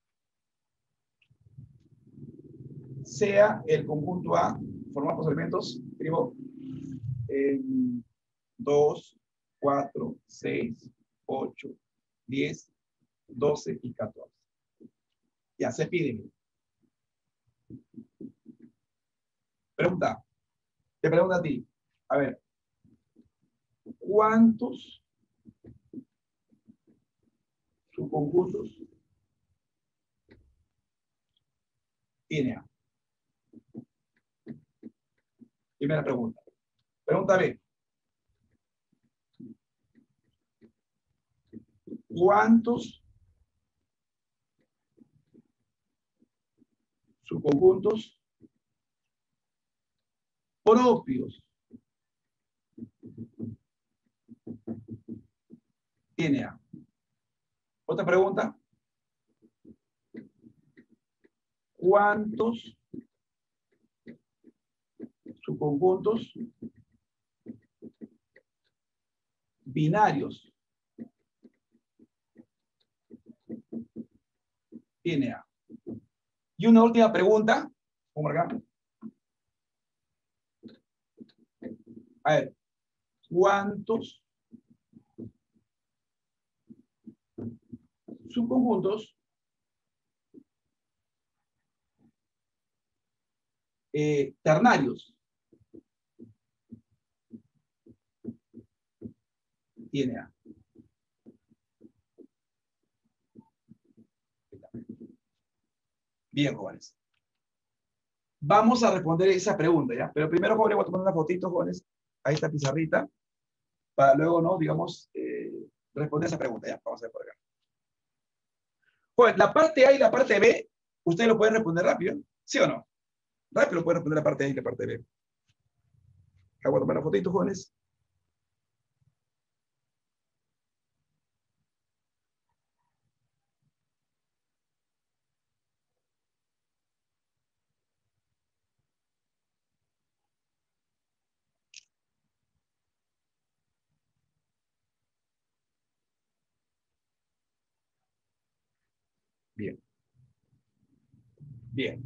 Sea el conjunto A, formado por elementos, escribo en dos, cuatro, seis, ocho, diez, doce y catorce. Ya se piden. Pregunta. Te pregunto a ti. A ver. ¿Cuántos subconjuntos tiene A? Primera pregunta. Pregunta B. ¿Cuántos subconjuntos propios tiene A? Otra pregunta. ¿Cuántos subconjuntos binarios tiene A? Y una última pregunta. Vamos acá. A ver. ¿Cuántos subconjuntos eh, ternarios tiene A? Bien, jóvenes. Vamos a responder esa pregunta, ¿ya? Pero primero, jóvenes, voy a tomar una fotito, jóvenes, a esta pizarrita, para luego, ¿no? Digamos, eh, responder esa pregunta, ¿ya? Vamos a ver por acá. Pues la parte A y la parte B, ustedes lo pueden responder rápido, ¿sí o no? Rápido lo pueden responder la parte A y la parte B. Acá voy a tomar la fotito, jóvenes. Bien. Bien.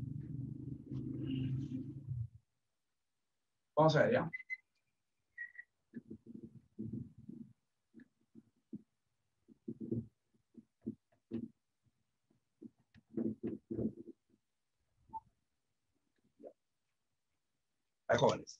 Vamos a ver, ¿ya? Hay jóvenes.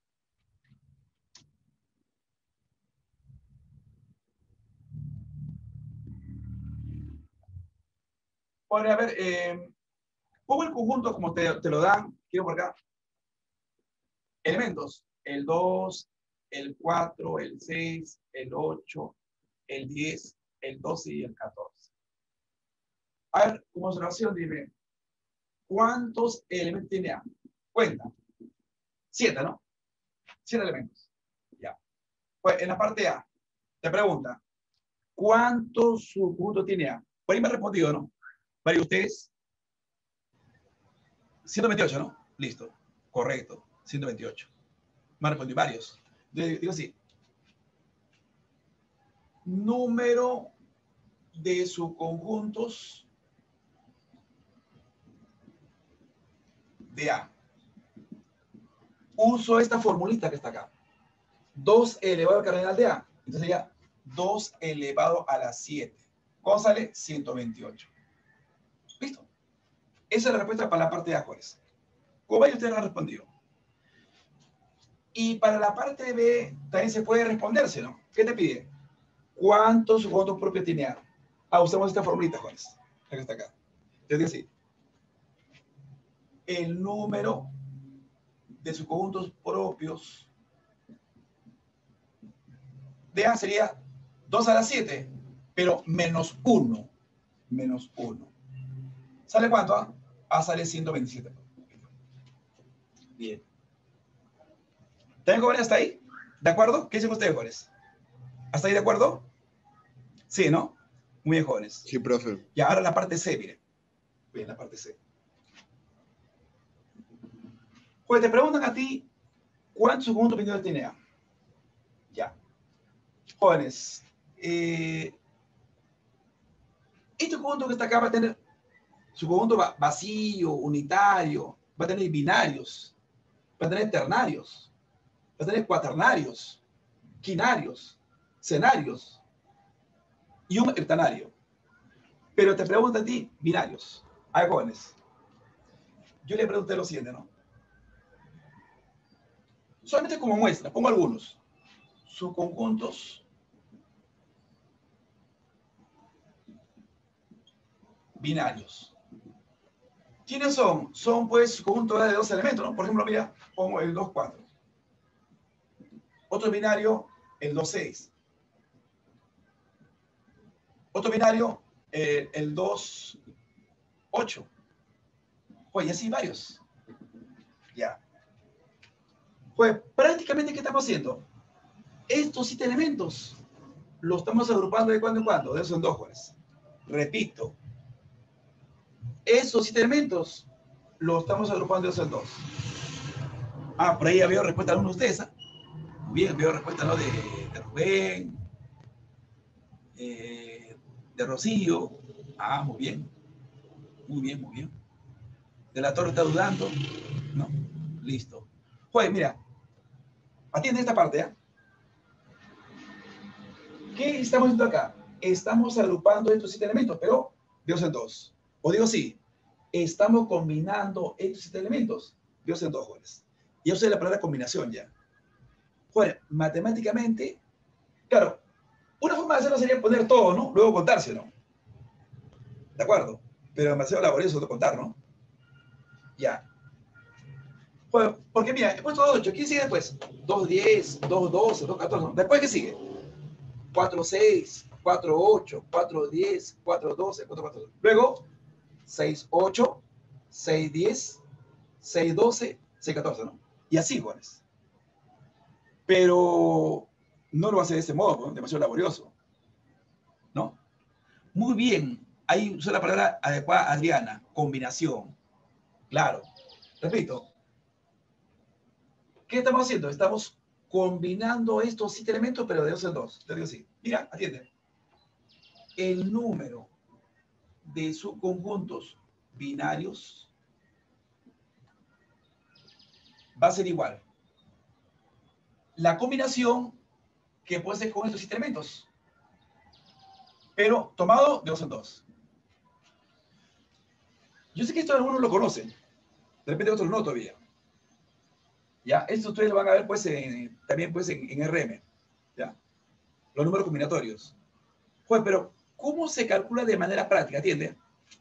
Bueno, a ver, eh, pongo el conjunto como te, te lo dan. Quiero por acá. Elementos. El dos, el cuatro, el seis, el ocho, el diez, el doce y el catorce. A ver, como observación, dime, ¿cuántos elementos tiene A? Cuenta. Siete, ¿no? Siete elementos. Ya. Pues en la parte A, te pregunta, ¿cuántos subconjuntos tiene A? Por ahí me ha respondido, ¿no? Varios de ustedes. ciento veintiocho, ¿no? Listo. Correcto. ciento veintiocho. Me han respondido varios. Entonces, digo así. Número de subconjuntos de A. Uso esta formulita que está acá. dos elevado al cardinal de A. Entonces sería dos elevado a la siete. ¿Cómo sale? ciento veintiocho. ¿Listo? Esa es la respuesta para la parte de A, ¿cuáles? ¿Cómo ustedes lo han respondido? Y para la parte B también se puede responderse, ¿no? ¿Qué te pide? ¿Cuántos subconjuntos propios tiene A? Ah, usamos esta formulita, Juanes. La que está acá. Es decir, el número de subconjuntos propios de A sería dos a la siete, pero menos uno. Menos uno. ¿Sale cuánto? A, A sale ciento veintisiete. Bien. ¿También jóvenes hasta ahí? ¿De acuerdo? ¿Qué dicen ustedes, jóvenes? ¿Hasta ahí de acuerdo? Sí, ¿no? Muy bien, jóvenes. Sí, profe. Y ahora la parte C, miren. Bien, la parte C. Pues te preguntan a ti, ¿cuántos subconjuntos pendientes tiene A? Ya. Jóvenes, eh, este conjunto que está acá va a tener su conjunto vacío, unitario, va a tener binarios, va a tener ternarios, va a tener cuaternarios, quinarios, cenarios y un heptanario. Pero te pregunto a ti, binarios. A ver, jóvenes. Yo le pregunté lo siguiente, ¿no? Solamente como muestra, pongo algunos. Subconjuntos binarios. ¿Quiénes son? Son, pues, conjuntos de dos elementos, ¿no? Por ejemplo, mira, pongo el dos, cuatro. Otro binario, el dos, seis. Otro binario, eh, el dos, ocho. Pues, y así varios. Ya. Pues, prácticamente, ¿qué estamos haciendo? Estos siete elementos los estamos agrupando de cuando en cuando, de esos en dos, pues. Repito. Esos siete elementos los estamos agrupando de esos en dos. Ah, por ahí había respuesta a alguno de ustedes, ¿eh? Bien, veo respuesta, ¿no? De, de Rubén, eh, de Rocío. Ah, muy bien. Muy bien, muy bien. De la Torre está dudando. No, listo. Pues mira, atiende esta parte, ¿eh? ¿Qué estamos haciendo acá? Estamos agrupando estos siete elementos, pero Dios en dos. O digo sí, estamos combinando estos siete elementos. Dios en dos, jóvenes. Y eso es la palabra combinación ya. Bueno, matemáticamente, claro, una forma de hacerlo sería poner todo, ¿no? Luego contarse, ¿no? ¿De acuerdo? Pero demasiado laborioso de contar, ¿no? Ya. Bueno, porque mira, he puesto dos ocho. ¿Quién sigue después? dos diez, dos doce, dos catorce. ¿Después qué sigue? cuatro seis, cuatro ocho, cuatro diez, cuatro doce, cuatro catorce. Luego, seis ocho, seis diez, seis doce, seis catorce, ¿no? Y así, Juanes. Pero no lo hace de ese modo, ¿no? Demasiado laborioso. ¿No? Muy bien. Ahí usó la palabra adecuada, Adriana. Combinación. Claro. Repito. ¿Qué estamos haciendo? Estamos combinando estos siete elementos, pero de dos en dos. Te digo así. Mira, atiende. El número de subconjuntos binarios va a ser igual. La combinación que puede ser con estos siete elementos, pero tomado de dos en dos. Yo sé que esto algunos lo conocen, de repente otros no todavía. Ya, esto ustedes lo van a ver pues en, también pues en, en R M, ya, los números combinatorios. Pues, pero ¿cómo se calcula de manera práctica? ¿Entiende?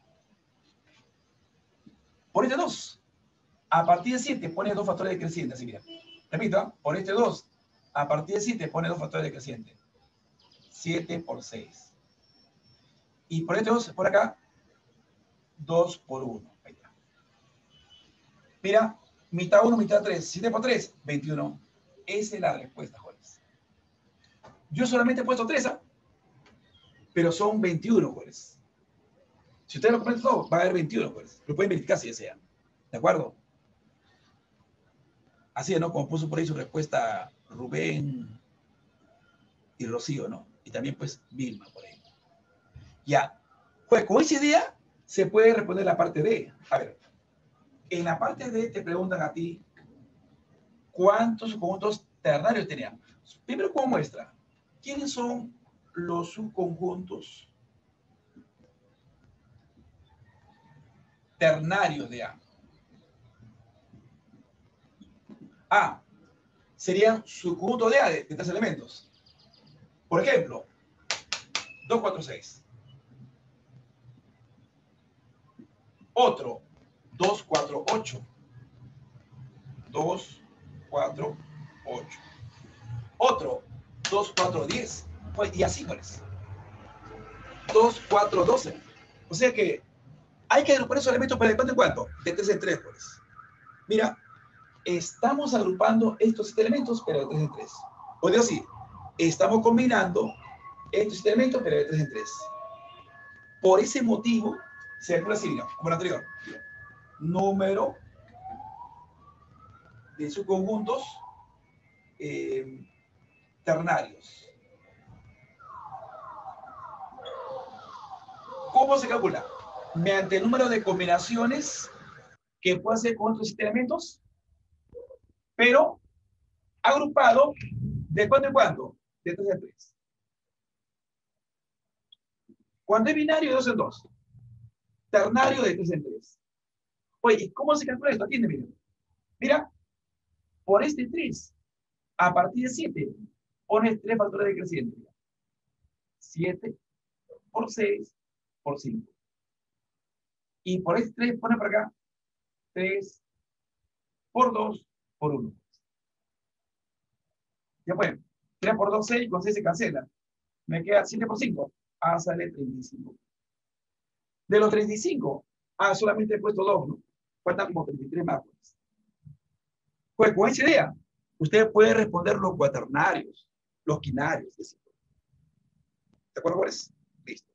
Por este dos, a partir de siete pone dos factores decrecientes, así mira. Repito, ¿eh? Por este dos, a partir de siete pone dos factores decrecientes. siete por seis. Y por este dos, por acá, dos por uno. Ahí está. Mira, mitad uno, mitad tres. siete por tres, veintiuno. Esa es la respuesta, jóvenes. Yo solamente he puesto tres, ¿ah? Pero son veintiuno, jóvenes. Si ustedes lo completan todo, va a haber veintiuno, jóvenes. Lo pueden verificar si desean. ¿De acuerdo? Así es, ¿no? Como puso por ahí su respuesta Rubén y Rocío, ¿no? Y también, pues, Vilma por ahí. Ya. Pues con esa idea se puede responder la parte D. A ver, en la parte D te preguntan a ti cuántos subconjuntos ternarios tenían. Primero, como muestra, ¿quiénes son los subconjuntos ternarios de A? A serían subconjuntos de A de, de tres elementos. Por ejemplo, dos, cuatro, seis. Otro, dos, cuatro, ocho. dos, cuatro, ocho. Otro, dos, cuatro, diez. Y así, pues. dos, cuatro, doce. O sea que hay que agrupar esos elementos, pero ¿de cuánto en cuánto? De tres en tres, pues. Mira, estamos agrupando estos siete elementos, pero de tres en tres. O decir, estamos combinando estos siete elementos, pero de tres en tres. Por ese motivo, se calcula así, mira, como el anterior. Número de subconjuntos eh, ternarios. ¿Cómo se calcula? Mediante el número de combinaciones que puede hacer con otros siete elementos, pero agrupado de cuándo en cuándo, de tres en tres. Cuando es binario, de dos en dos. Ternario, de tres en tres. Oye, ¿cómo se calcula esto? Atiende, mira. Mira, por este tres, a partir de siete, pones tres factores decrecientes. siete por seis por cinco. Y por este tres, pone por acá tres por dos por uno. Ya pueden. tres por dos, seis, con seis se cancela. Me queda siete por cinco. Ah, sale treinta y cinco. De los treinta y cinco, ah, solamente he puesto dos, ¿no? Faltan como treinta y tres más. Pues, pues con esa idea, usted puede responder los cuaternarios, los quinarios. ¿De acuerdo, jóvenes? Listo.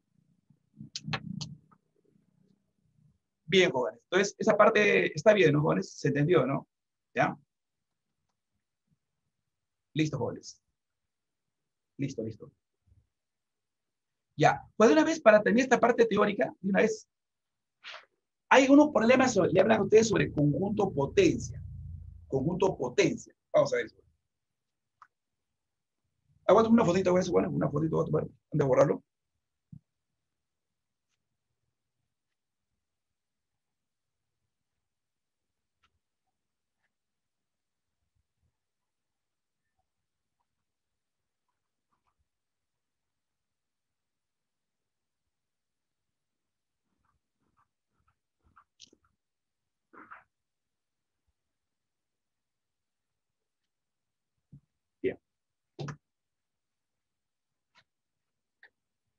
Bien, jóvenes. Entonces, esa parte está bien, ¿no, jóvenes? ¿Se entendió, no? ¿Ya? Listo, jóvenes. Listo, listo. Ya. Pues de una vez, para terminar esta parte teórica, de una vez, hay unos problemas, le hablan a ustedes sobre conjunto potencia. Conjunto potencia. Vamos a ver eso. Aguanta una fotito, güey, bueno, una fotito, antes de borrarlo. Bien.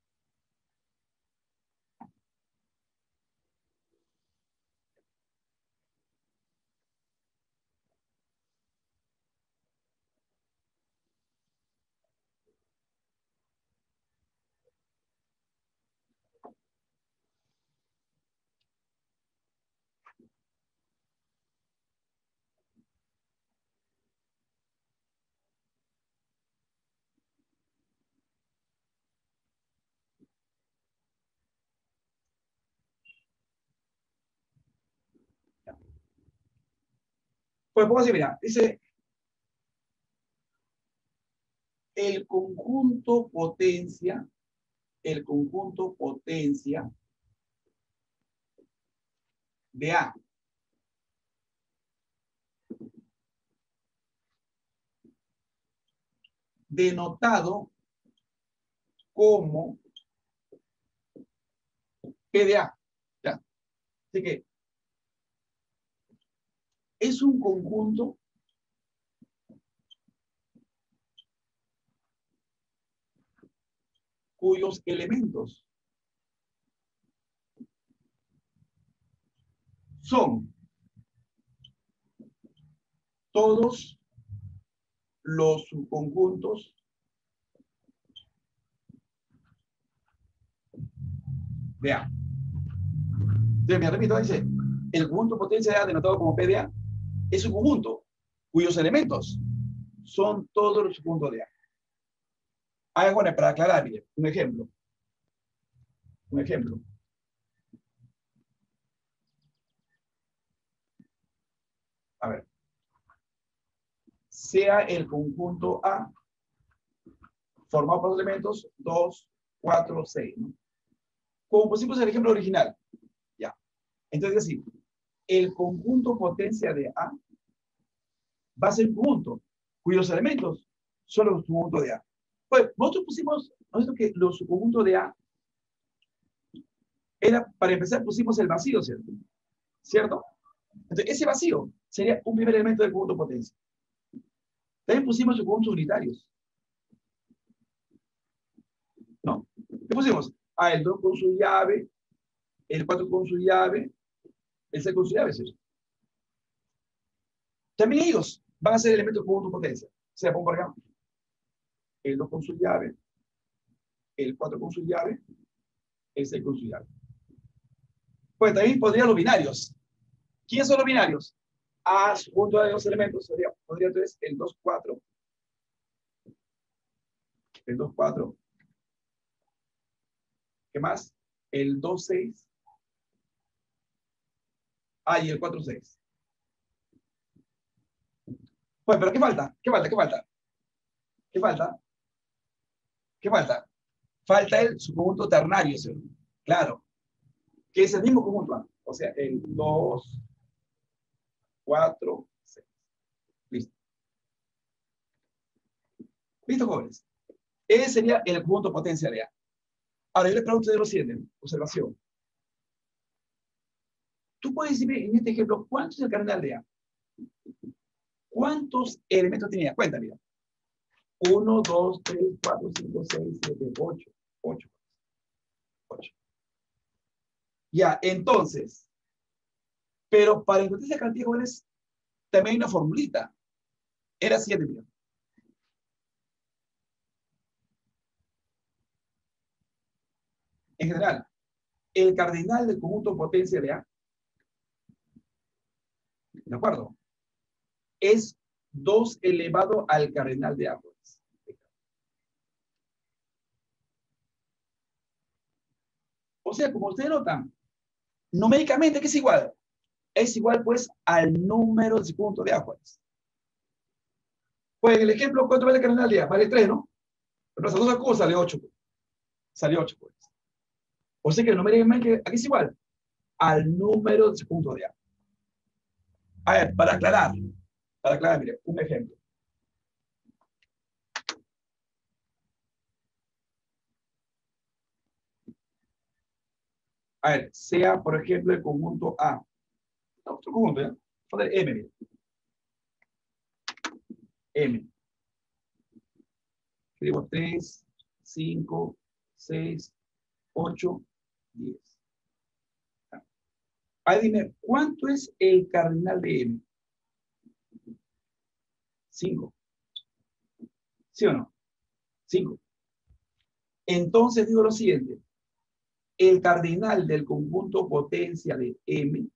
Pues pongo así, mira, dice el conjunto potencia, el conjunto potencia de A. Denotado como P de A. ¿Ya? Así que es un conjunto cuyos elementos son todos los subconjuntos de A. Entonces, me repito, dice, el conjunto potencia de A denotado como P de A es un conjunto cuyos elementos son todos los subconjuntos de A. Ah, bueno, para aclarar, mire, un ejemplo. Un ejemplo. A ver. Sea el conjunto A formado por los elementos dos, cuatro, seis, ¿no? Como pusimos el ejemplo original. Ya. Entonces, así, el conjunto potencia de A va a ser un conjunto cuyos elementos son los subconjuntos de A. Pues nosotros pusimos, nosotros que los subconjuntos de A era, para empezar, pusimos el vacío, ¿cierto? ¿Cierto? Entonces, ese vacío sería un primer elemento del conjunto potencia. También pusimos subconjuntos unitarios. ¿No? ¿Qué pusimos? Ah, el dos con su llave, el cuatro con su llave, el seis con su llave, ¿cierto? También ellos van a ser elementos del conjunto potencia. O sea, pongo por acá, el dos con su llave, el cuatro con su llave, el seis con su llave. Pues también podrían los binarios. ¿Quiénes son los binarios? A subconjunto de dos elementos sería, podría entonces el dos, cuatro, el dos, cuatro, ¿qué más? El dos, seis, ah, y el cuatro, seis. Pues, pero ¿qué falta? ¿Qué falta? ¿Qué falta? ¿Qué falta? ¿Qué falta? Falta el subconjunto ternario, ¿sí? Claro, que es el mismo conjunto A. O sea, el dos, cuatro, seis. Listo. ¿Listo, jóvenes? Ese sería el conjunto potencia de A. Ahora, yo les pregunto de lo siguiente, observación. Tú puedes decirme en este ejemplo, ¿cuánto es el cardinal de A? ¿Cuántos elementos tenía? Cuéntame. uno, dos, tres, cuatro, cinco, seis, siete, ocho. ocho. ocho. Ya, entonces, pero para encontrar esa cantidad de jóvenes, también hay una formulita. Era siete millones. En general, el cardinal del conjunto potencia de A, ¿de acuerdo? Es dos elevado al cardinal de A. Pues. O sea, como ustedes notan, numéricamente, ¿qué es igual? Es igual, pues, al número de subconjunto de A. Pues. Pues en el ejemplo, ¿cuánto vale el cardinal de A? Vale tres, ¿no? Pero esas dos cosas sale ocho. Pues. Sale ocho, pues. O sea que numéricamente, aquí es igual al número de subconjunto de A. A ver, para aclarar, para aclarar, mire, un ejemplo. A ver, sea, por ejemplo, el conjunto A. Otro conjunto, ¿ya? Poner M, mire. M. Escribo tres, cinco, seis, ocho, diez. Ahí dime, ¿cuánto es el cardinal de M? cinco. ¿Sí o no? cinco. Entonces digo lo siguiente. El cardinal del conjunto potencia de M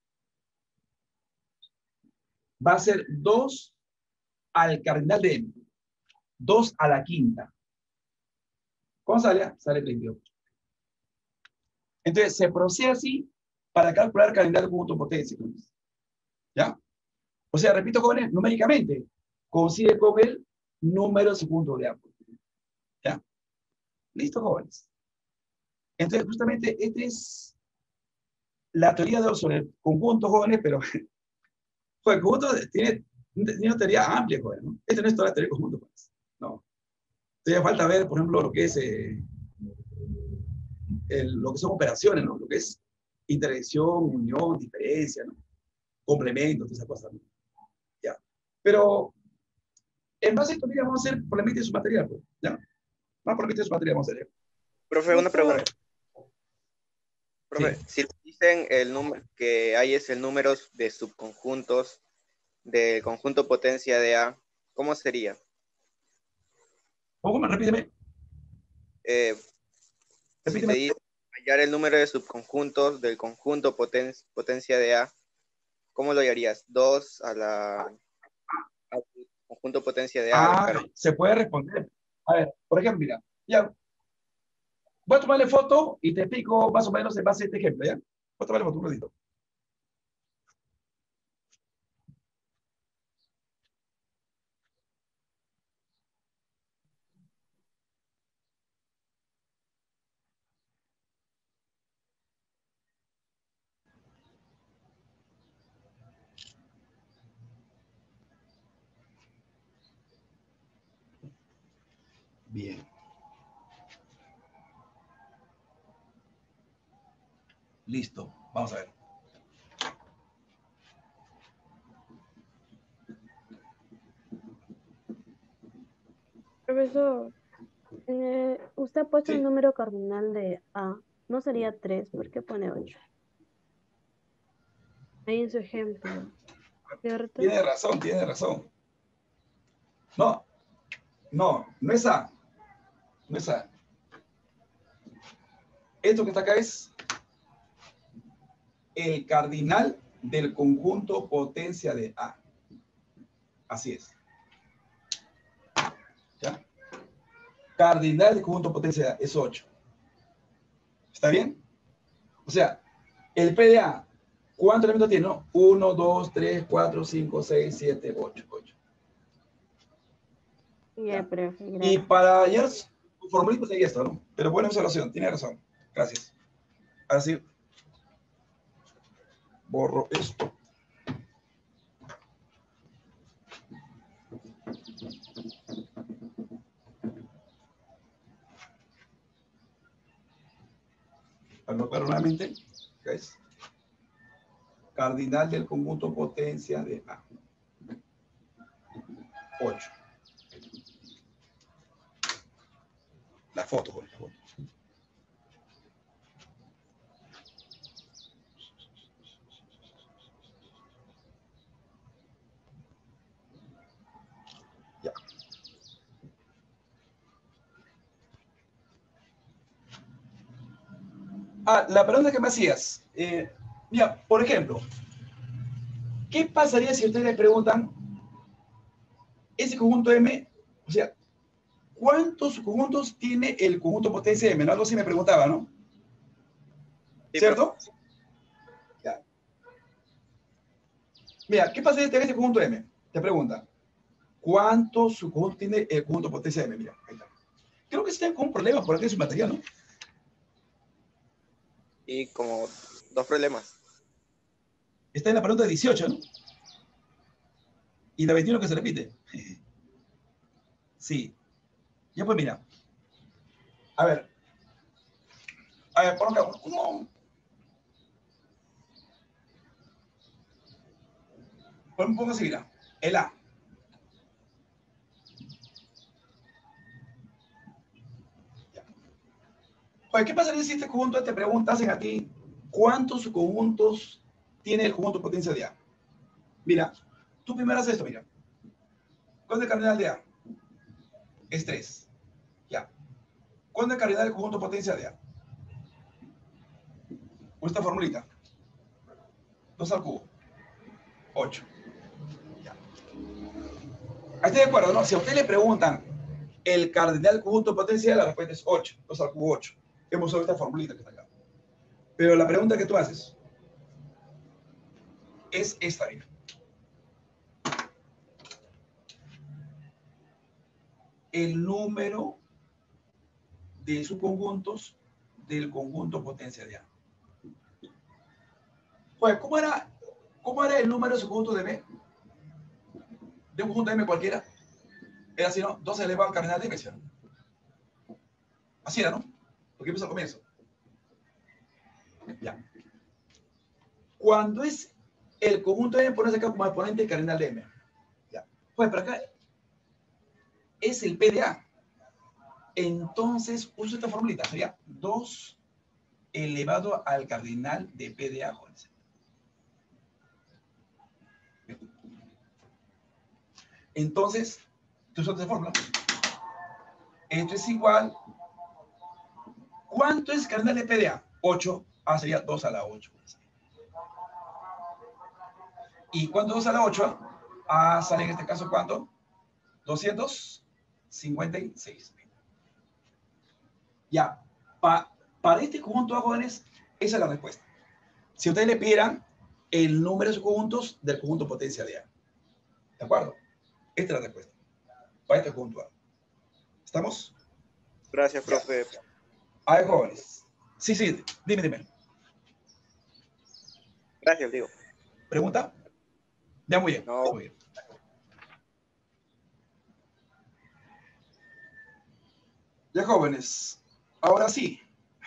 va a ser dos al cardinal de M. dos a la quinta. ¿Cómo sale? Sale treinta y ocho. Entonces, se procede así para calcular el cardinal del conjunto potencia. ¿Ya? O sea, repito, jóvenes, numéricamente, coincide con el número de subconjuntos de A. ¿Ya? ¿Listo, jóvenes? Entonces, justamente, esta es la teoría de sobre el conjunto, jóvenes, pero el conjunto tiene, tiene una teoría amplia, jóvenes, ¿no? Esta no es toda la teoría del conjunto, jóvenes. No. Todavía falta ver, por ejemplo, lo que es eh, el, lo que son operaciones, ¿no? Lo que es interacción, unión, diferencia, ¿no? Complemento, todas esas cosas, ¿no? Ya. Pero en base a esto, mira, vamos a hacer probablemente su material, pues, ¿ya? Más probablemente su material vamos a hacer. Profe, una pregunta. Profe, Sí. si dicen el número que hay es el número de subconjuntos del conjunto potencia de A, ¿cómo sería? ¿Cómo más? Repíteme. Eh, si se Repíteme. dice hallar el número de subconjuntos del conjunto poten potencia de A, ¿cómo lo hallarías? dos a la al conjunto potencia de A. Ah, se puede responder. A ver, por ejemplo, mira, ya, voy a tomarle foto y te explico más o menos en base a este ejemplo, ¿ya? Voy a tomarle foto un ratito. Bien. Listo. Vamos a ver. Profesor, eh, usted ha puesto Sí. el número cardinal de A. No sería tres, ¿por qué pone ocho? Ahí en su ejemplo, ¿cierto? Tiene razón, tiene razón. No, no, no es A. No es A. Esto que está acá es el cardinal del conjunto potencia de A. Así es. ¿Ya? Cardinal del conjunto potencia de A es ocho. ¿Está bien? O sea, el P de A, ¿cuántos elementos tiene? No? uno, dos, tres, cuatro, cinco, seis, siete, ocho. ocho. Ya, profe, Y gracias. para ayer, tu formulita sería esto, ¿no? Pero buena observación, tiene razón. Gracias. Así, borro esto. Anotar nuevamente, ¿qué es? Cardinal del conjunto potencia de A. ocho. La foto, por favor. Ya. Ah, la pregunta que me hacías. Eh, mira, por ejemplo, ¿qué pasaría si ustedes le preguntan ese conjunto M, o sea, ¿cuántos conjuntos tiene el conjunto potencia M? ¿No? Algo así me preguntaba, ¿no? Sí, ¿Cierto? profe. Ya. Mira, ¿qué pasaría si te ves el conjunto M? Te pregunta, ¿cuántos subconjuntos tiene el conjunto potencia M? Mira, ahí está. Creo que está con un problema por aquí en su material, ¿no? Y como dos problemas. Está en la pregunta dieciocho, ¿no? Y la veintiuno que se repite. Sí. Ya pues mira. A ver. A ver, por acá. No. Pongo así, mira. El A. Ya. Oye, ¿qué pasaría si este conjunto te pregunta, hacen a ti, ¿cuántos subconjuntos tiene el conjunto potencia de A? Mira, tú primero haces esto, mira. ¿Cuál es el cardinal de A? Es tres. Ya. ¿Cuál es el cardinal del conjunto potencia de A? Con esta formulita. dos al cubo. ocho. Ya. Ahí estoy de acuerdo, ¿no? Si a usted le preguntan el cardinal del conjunto potencial, la respuesta es ocho. dos al cubo, ocho. Hemos usado esta formulita que está acá. Pero la pregunta que tú haces es esta, mira. el número de subconjuntos del conjunto potencia de A. Pues, ¿cómo era, cómo era el número de subconjuntos de B? De un conjunto de M cualquiera. Era así, ¿no? dos elevado al cardinal de M, ¿sí? Así era, ¿no? Porque empezó al comienzo. Ya. Cuando es el conjunto de M, pones acá como exponente el cardinal de M. Ya. Pues, pero acá es el P de A. Entonces, uso esta formulita. Sería dos elevado al cardinal de P de A. Jóvenes. Entonces, tú usas esta fórmula. Esto es igual. ¿Cuánto es el cardinal de P de A? ocho. Ah, sería dos a la ocho. ¿Y cuánto es dos a la ocho? Ah, sale en este caso, ¿cuánto? doscientos cincuenta y seis. Ya, pa, para este conjunto de jóvenes, esa es la respuesta. Si ustedes le pidieran el número de subconjuntos del conjunto potencia de A. ¿De acuerdo? Esta es la respuesta. Para este conjunto A. ¿Estamos? Gracias, profe. Ya. A ver, jóvenes. Sí, sí, dime, dime. Gracias, digo. ¿Pregunta? Ya, muy bien. No. Muy bien. Ya, jóvenes. Ahora sí.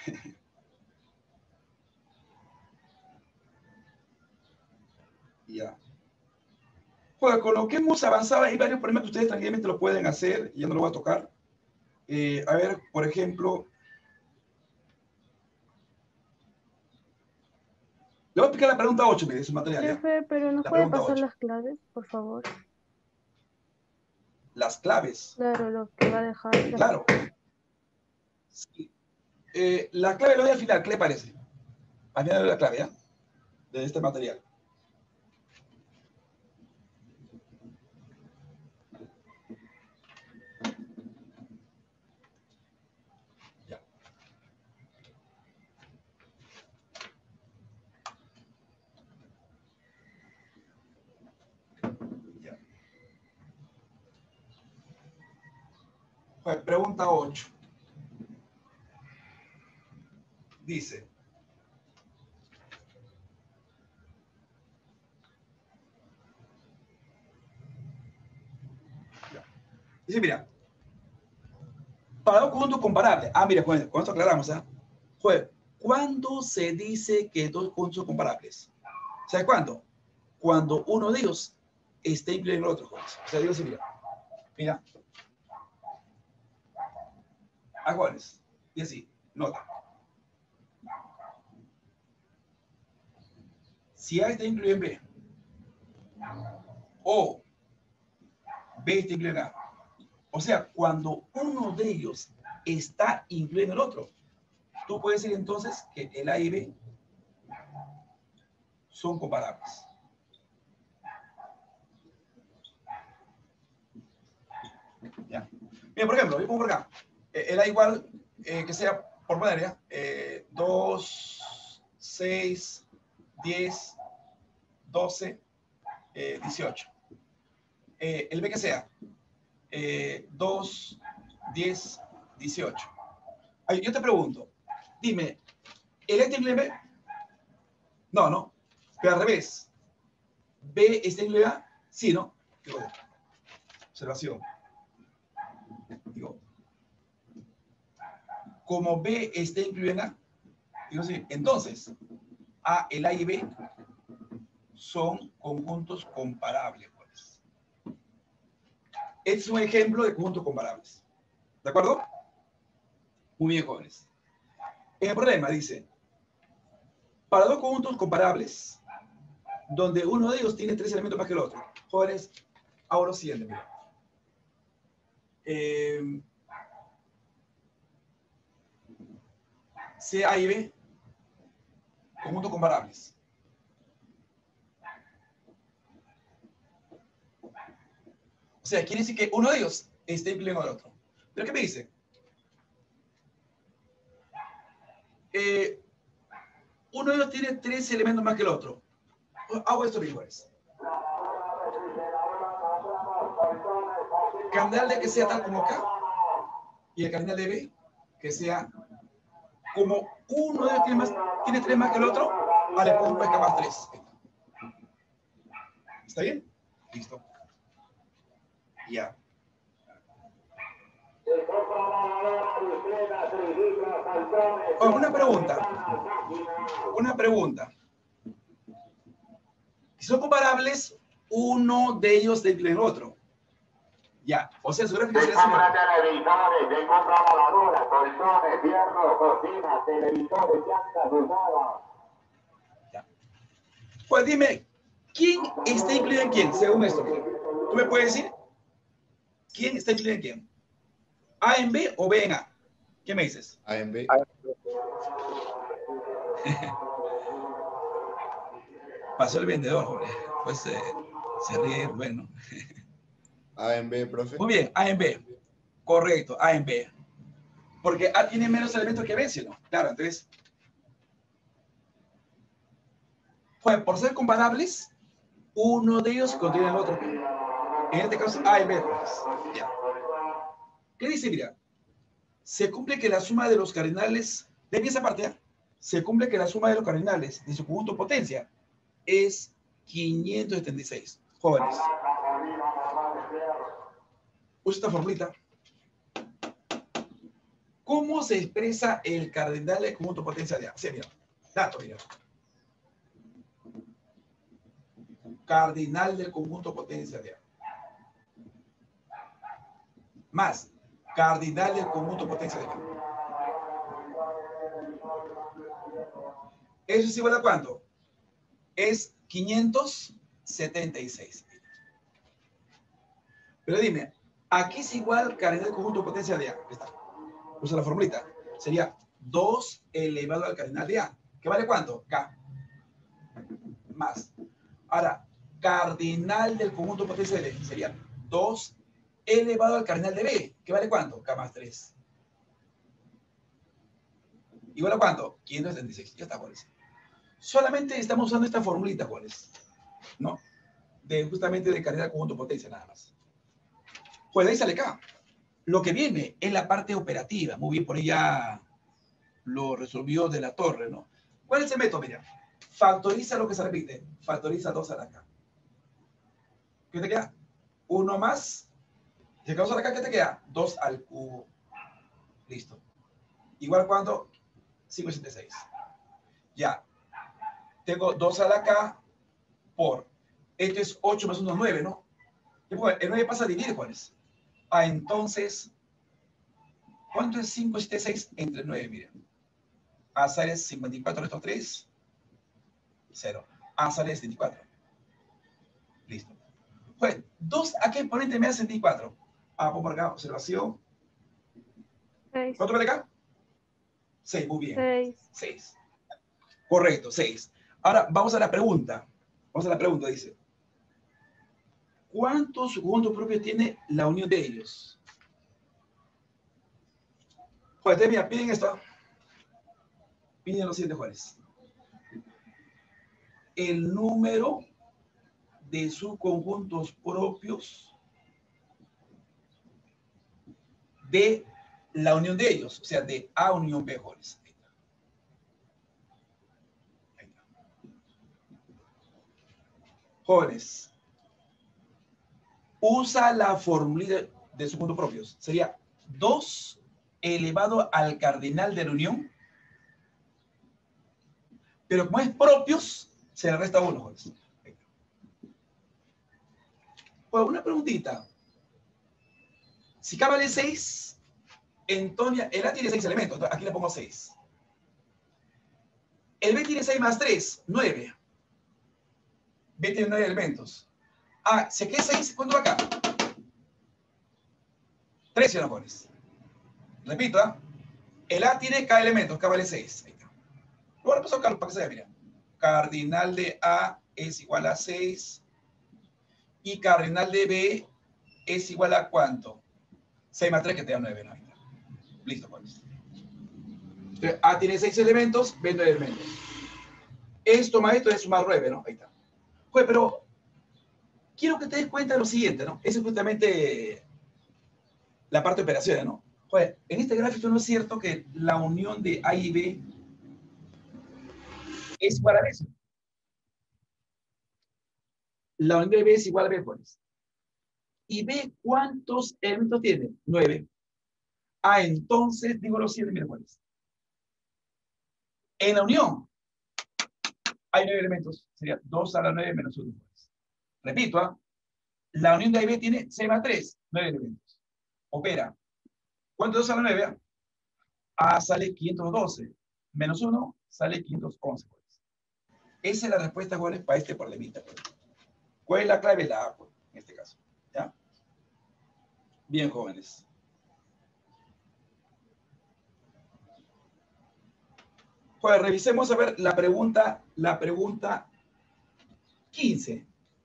Ya. Bueno, con lo que hemos avanzado, hay varios problemas que ustedes tranquilamente lo pueden hacer, y ya no lo voy a tocar. Eh, a ver, por ejemplo, le voy a explicar la pregunta ocho, mire, de su material. ¿Ya? Profe, pero ¿nos La puede pregunta pasar ocho. las claves, por favor? Las claves. Claro, lo que va a dejar. las- Claro. Sí. Eh, la clave lo doy al final, ¿qué le parece? Al final de la clave, ¿ya? De este material. Ya. Ya. Pues, pregunta ocho. Dice. Ya. Dice, mira. Para dos conjuntos comparables. Ah, mira, con, con esto aclaramos, ¿ah? ¿eh? Joder, ¿cuándo se dice que dos conjuntos son comparables? ¿Sabes cuándo? Cuando uno de ellos esté incluido en el otro, jóvenes. O sea, digo así, mira. Mira. A jóvenes. Y así, nota. Si A está incluido en B, o B está incluido en A, o sea, cuando uno de ellos está incluido en el otro, tú puedes decir entonces que el A y B son comparables. ¿Ya? Bien, por ejemplo, yo pongo por acá, eh, el A igual, eh, que sea, por poner, ¿ya? Eh, dos, seis, diez, doce, eh, dieciocho. Eh, el B que sea, eh, dos, diez, dieciocho. Ay, yo te pregunto, dime, ¿el A está incluido en B? No, no, pero al revés. ¿B está incluido en A? Sí, ¿no? Digo, observación. Digo, como B está incluido en A, digo sí, entonces, A, el A y B son conjuntos comparables. Pues. Este es un ejemplo de conjuntos comparables. ¿De acuerdo? Muy bien, jóvenes. El problema dice, para dos conjuntos comparables, donde uno de ellos tiene tres elementos más que el otro, jóvenes, ahora lo siguiente, mira. Eh, C, A y B, conjuntos comparables. O sea, quiere decir que uno de ellos está incluido en el otro. ¿Pero qué me dice? Eh, uno de ellos tiene tres elementos más que el otro. Hago esto mismo. Cardinal de que sea tal como acá. Y el cardinal de B, que sea como uno de ellos tiene, más, tiene tres más que el otro, ah, le pongo K más tres. ¿Está bien? Listo. Ya. Oh, una pregunta. Una pregunta. Si son comparables, uno de ellos dentro del otro. Ya. O sea, su gráfico sería así. Televisores, se compra lavadoras, colchones, fierros, cocinas, televisores, llantas, usadas. Ya. Pues dime, ¿quién está incluido en quién? Según esto, mira. ¿Tú me puedes decir? ¿Quién está incluido en quién? ¿A en B o B en A? ¿Qué me dices? A en B. Pasó el vendedor, joder. Pues eh, se ríe, bueno. A en B, profe. Muy bien, A en B. Correcto, A en B. Porque A tiene menos elementos que B, ¿sí no? Claro, entonces. Pues por ser comparables, uno de ellos contiene el otro. En este caso, A y B. Pues. Ya. ¿Qué dice? Mira, se cumple que la suma de los cardinales, de esa parte, ¿eh? Se cumple que la suma de los cardinales de su conjunto potencia es quinientos setenta y seis. Jóvenes. Usa esta formulita. ¿Cómo se expresa el cardinal del conjunto potencia de A? Sí, mira. Dato, mira. Cardinal del conjunto potencia de A. Más cardinal del conjunto potencia de B. ¿Eso es igual a cuánto? Es quinientos setenta y seis. Pero dime, aquí es igual cardinal del conjunto potencia de A. Está. Usa la formulita. Sería dos elevado al cardinal de A. ¿Qué vale cuánto? K. Más. Ahora, cardinal del conjunto potencia de B sería dos elevado al cardinal de B. ¿Qué vale cuánto? K más tres. ¿Igual a cuánto? quinientos setenta y seis. Ya está, Juárez. Solamente estamos usando esta formulita, Juárez. ¿No? De, justamente de cardinal del conjunto potencia, nada más. Pues de ahí sale K. Lo que viene es la parte operativa. Muy bien, por ella lo resolvió de la torre, ¿no? ¿Cuál es el método? Mira, factoriza lo que se repite. Factoriza dos a la K. ¿Qué te queda? uno más. Si causa la K, ¿qué te queda? dos al cubo. Listo. Igual cuando cinco setenta y seis. Ya. Tengo dos a la K por. Esto es ocho más uno, nueve, ¿no? Y pues, el nueve pasa a dividir, ¿cuál es? Ah, entonces, ¿cuánto es cinco setenta y seis entre nueve? Miren. A sale cincuenta y cuatro, estos tres. cero. A sale setenta y cuatro. Listo. Pues, dos, ¿a qué exponente me da setenta y cuatro? Ah, pongo por acá, observación. seis. ¿Cuánto vale acá? seis, muy bien. seis. seis. Correcto, seis. Ahora, vamos a la pregunta. Vamos a la pregunta, dice. ¿Cuántos subconjuntos propios tiene la unión de ellos? Pues, mira, piden esto. Piden los siguientes, Juárez. El número de subconjuntos propios de la unión de ellos, o sea, de A unión B, Juárez. Ahí está. Ahí está. Jóvenes, usa la formulita de subconjuntos propios. Sería dos elevado al cardinal de la unión, pero como es propios, se le resta uno, Juárez. Pues una preguntita. Si K vale seis, entonces el A tiene seis elementos. Entonces aquí le pongo seis. El B tiene seis más tres, nueve. B tiene nueve elementos. Ah, si aquí es seis, ¿cuánto va acá? tres si no pones. Repito, ¿ah? El A tiene K elementos, K vale seis. Ahí está. Ahora paso a Carlos para que se vea, mira. Cardinal de A es igual a seis. Y cardinal de B es igual a ¿cuánto? seis más tres que te da nueve, ¿no? Listo, pues. Entonces, A tiene seis elementos, B nueve elementos. Esto más esto es sumar nueve, ¿no? Ahí está. Pues, pero quiero que te des cuenta de lo siguiente, ¿no? Eso es justamente la parte de operaciones, ¿no? Joder, en este gráfico no es cierto que la unión de A y B es igual a B. La unión de B es igual a B, pues. ¿Y B cuántos elementos tiene? nueve. Ah, entonces digo lo siguiente, mira, pues. En la unión hay nueve elementos. Sería dos a la nueve menos uno. Pues. Repito, ¿ah? La unión de A y B tiene seis más tres, nueve elementos. Opera. ¿Cuánto es dos a la nueve? A sale quinientos doce. Menos uno sale quinientos once. Pues. Esa es la respuesta, ¿cuál para este problemita? Pues. ¿Cuál es la clave? La A, pues, en este caso. ¿Ya? Bien, jóvenes. Pues revisemos a ver la pregunta, la pregunta quince.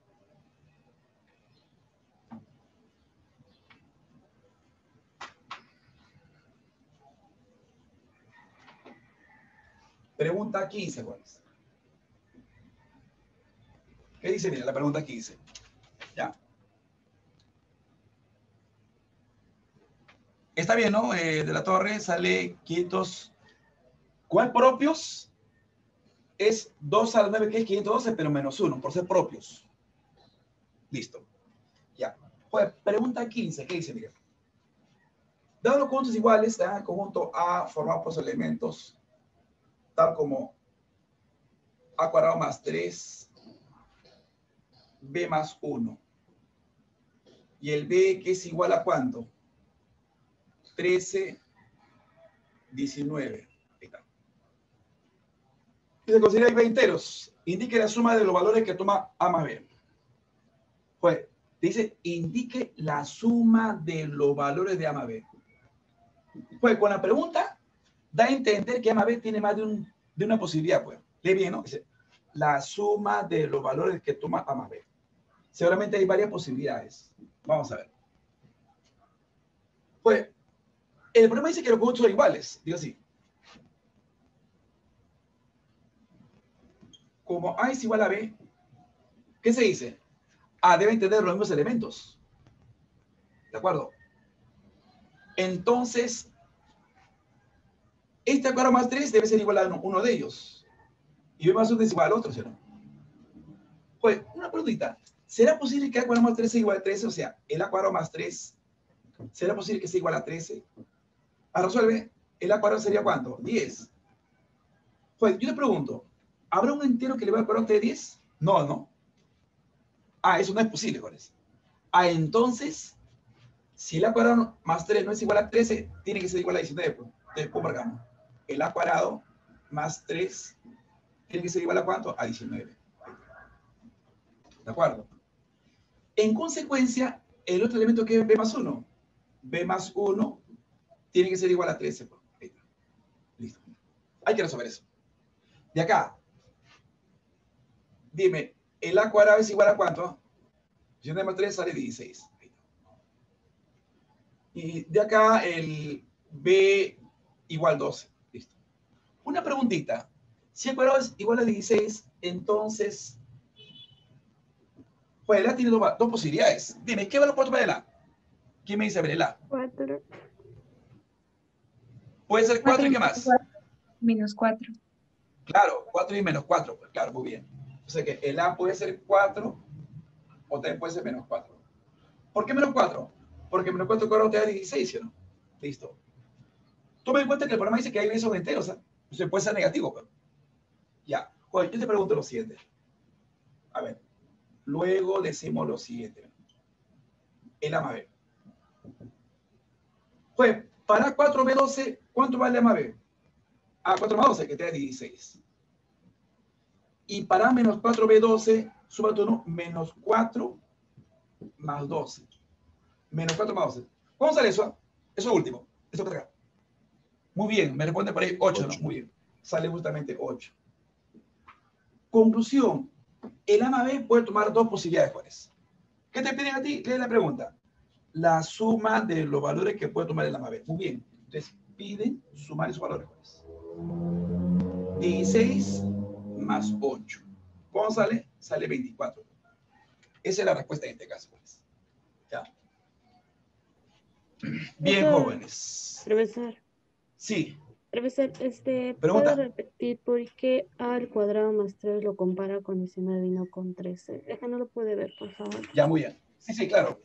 Pregunta quince, pues. ¿Qué dice? Mira, la pregunta quince. Ya. Está bien, ¿no? Eh, de la torre sale quinientos. ¿Cuál propios? Es dos a la nueve, que es quinientos doce, pero menos uno, por ser propios. Listo. Ya. Pues, pregunta quince. ¿Qué dice? Mira. Dado los conjuntos iguales, ¿eh? El conjunto A formado por los elementos tal como A cuadrado más tres, B más uno. Y el B, que es igual a ¿cuánto? trece, diecinueve. Ahí está. Y se considera B enteros. Indique la suma de los valores que toma A más B. Pues, dice, indique la suma de los valores de A más B. Pues, con la pregunta, da a entender que A más B tiene más de, un, de una posibilidad, pues. Lee bien, ¿no? Dice, la suma de los valores que toma A más B. Seguramente hay varias posibilidades. Vamos a ver. Pues, el problema dice que los conjuntos son iguales. Digo así. Como A es igual a B, ¿qué se dice? A deben tener los mismos elementos. ¿De acuerdo? Entonces, este A cuadrado más tres debe ser igual a uno, uno de ellos. Y B más uno es igual al otro, ¿sí o no? Pues, una preguntita. ¿Será posible que A cuadrado más tres sea igual a trece? O sea, el A cuadrado más tres, ¿será posible que sea igual a trece? A resuelve, el A cuadrado sería ¿cuánto? diez. Pues, yo le pregunto, ¿habrá un entero que le va al cuadrado de diez? No, no. Ah, eso no es posible con eso. Ah, entonces, si el A cuadrado más tres no es igual a trece, tiene que ser igual a diecinueve. Pues. Entonces, ¿cómo marcamos? El A cuadrado más tres tiene que ser igual a ¿cuánto? A diecinueve. ¿De acuerdo? En consecuencia, el otro elemento que es B más uno. B más uno tiene que ser igual a trece. Pues. Ahí está. Listo. Hay que resolver eso. De acá, dime, el A cuadrado es igual a ¿cuánto? diecinueve más tres sale dieciséis. Y de acá el B igual doce. Listo. Una preguntita. Si el cuadrado es igual a dieciséis, entonces, pues el A tiene dos, dos posibilidades. Dime, ¿qué valor puede tomar el A? ¿Quién me dice? A ver, el A. cuatro. Puede ser cuatro y qué más. Menos cuatro. Claro, cuatro y menos cuatro. Pues claro, muy bien. O sea que el A puede ser cuatro o también puede ser menos cuatro. ¿Por qué menos cuatro? Porque menos cuatro cuadrado te da dieciséis, ¿sí o no? Listo. Toma en cuenta que el programa dice que hay son enteros, ¿eh? O sea, puede ser negativo, pero. Ya. Oye, yo te pregunto lo siguiente. A ver. Luego decimos lo siguiente. El A más B. Pues, para cuatro B doce, ¿cuánto vale A más B? A cuatro más doce, que te da dieciséis. Y para menos cuatro B doce, suma tu uno, menos cuatro más doce. Menos cuatro más doce. ¿Cómo sale eso? Eso último. Eso que acá. Muy bien, me responde por ahí ocho, ¿no? Muy bien. Sale justamente ocho. Conclusión. El A más B puede tomar dos posibilidades, ¿cuáles? ¿Qué te piden a ti? Lee la pregunta. La suma de los valores que puede tomar el A más B. Muy bien. Entonces, piden sumar esos valores, ¿cuáles? dieciséis más ocho. ¿Cómo sale? Sale veinticuatro. Esa es la respuesta en este caso, ¿cuáles? Ya. Bien, jóvenes. Profesor, Sí, profesor, este, ¿puede pregunta. repetir por qué A al cuadrado más tres lo compara con diecinueve y no con trece? Es que no lo puede ver, por favor. Ya, muy bien. Sí, sí, claro.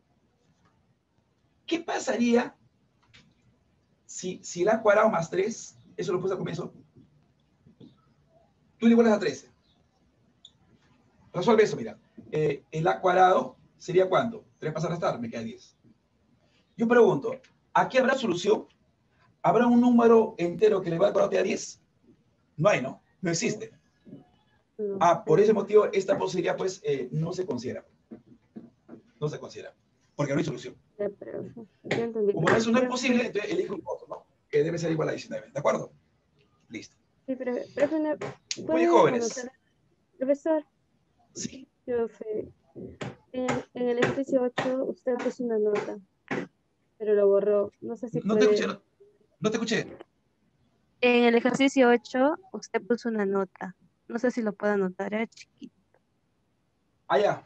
¿Qué pasaría si, si el A cuadrado más tres, eso lo puse al comienzo, tú le igualas a trece? Resuelve eso, mira. Eh, el A cuadrado sería ¿cuánto? tres pasar a restar, me queda diez. Yo pregunto, ¿aquí habrá solución? ¿Habrá un número entero que le va al cuadrado a diez? No hay, ¿no? No existe. No, Ah, por pero- ese motivo, esta posibilidad, pues, eh, no se considera. No se considera. Porque no hay solución. ya, pero- ya entendí. Como eso no es Profe, posible, entonces elijo un otro, ¿no? Que debe ser igual a diecinueve. ¿De acuerdo? Listo. sí, pero, profe, no- Muy ¿puede jóvenes. anotar? Profesor, Sí. profe, en, en el ejercicio ocho usted puso una nota, pero lo borró. No sé si No te escuché. puede. No, no te escuché. En el ejercicio ocho usted puso una nota. No sé si lo puede anotar, era chiquito. Allá.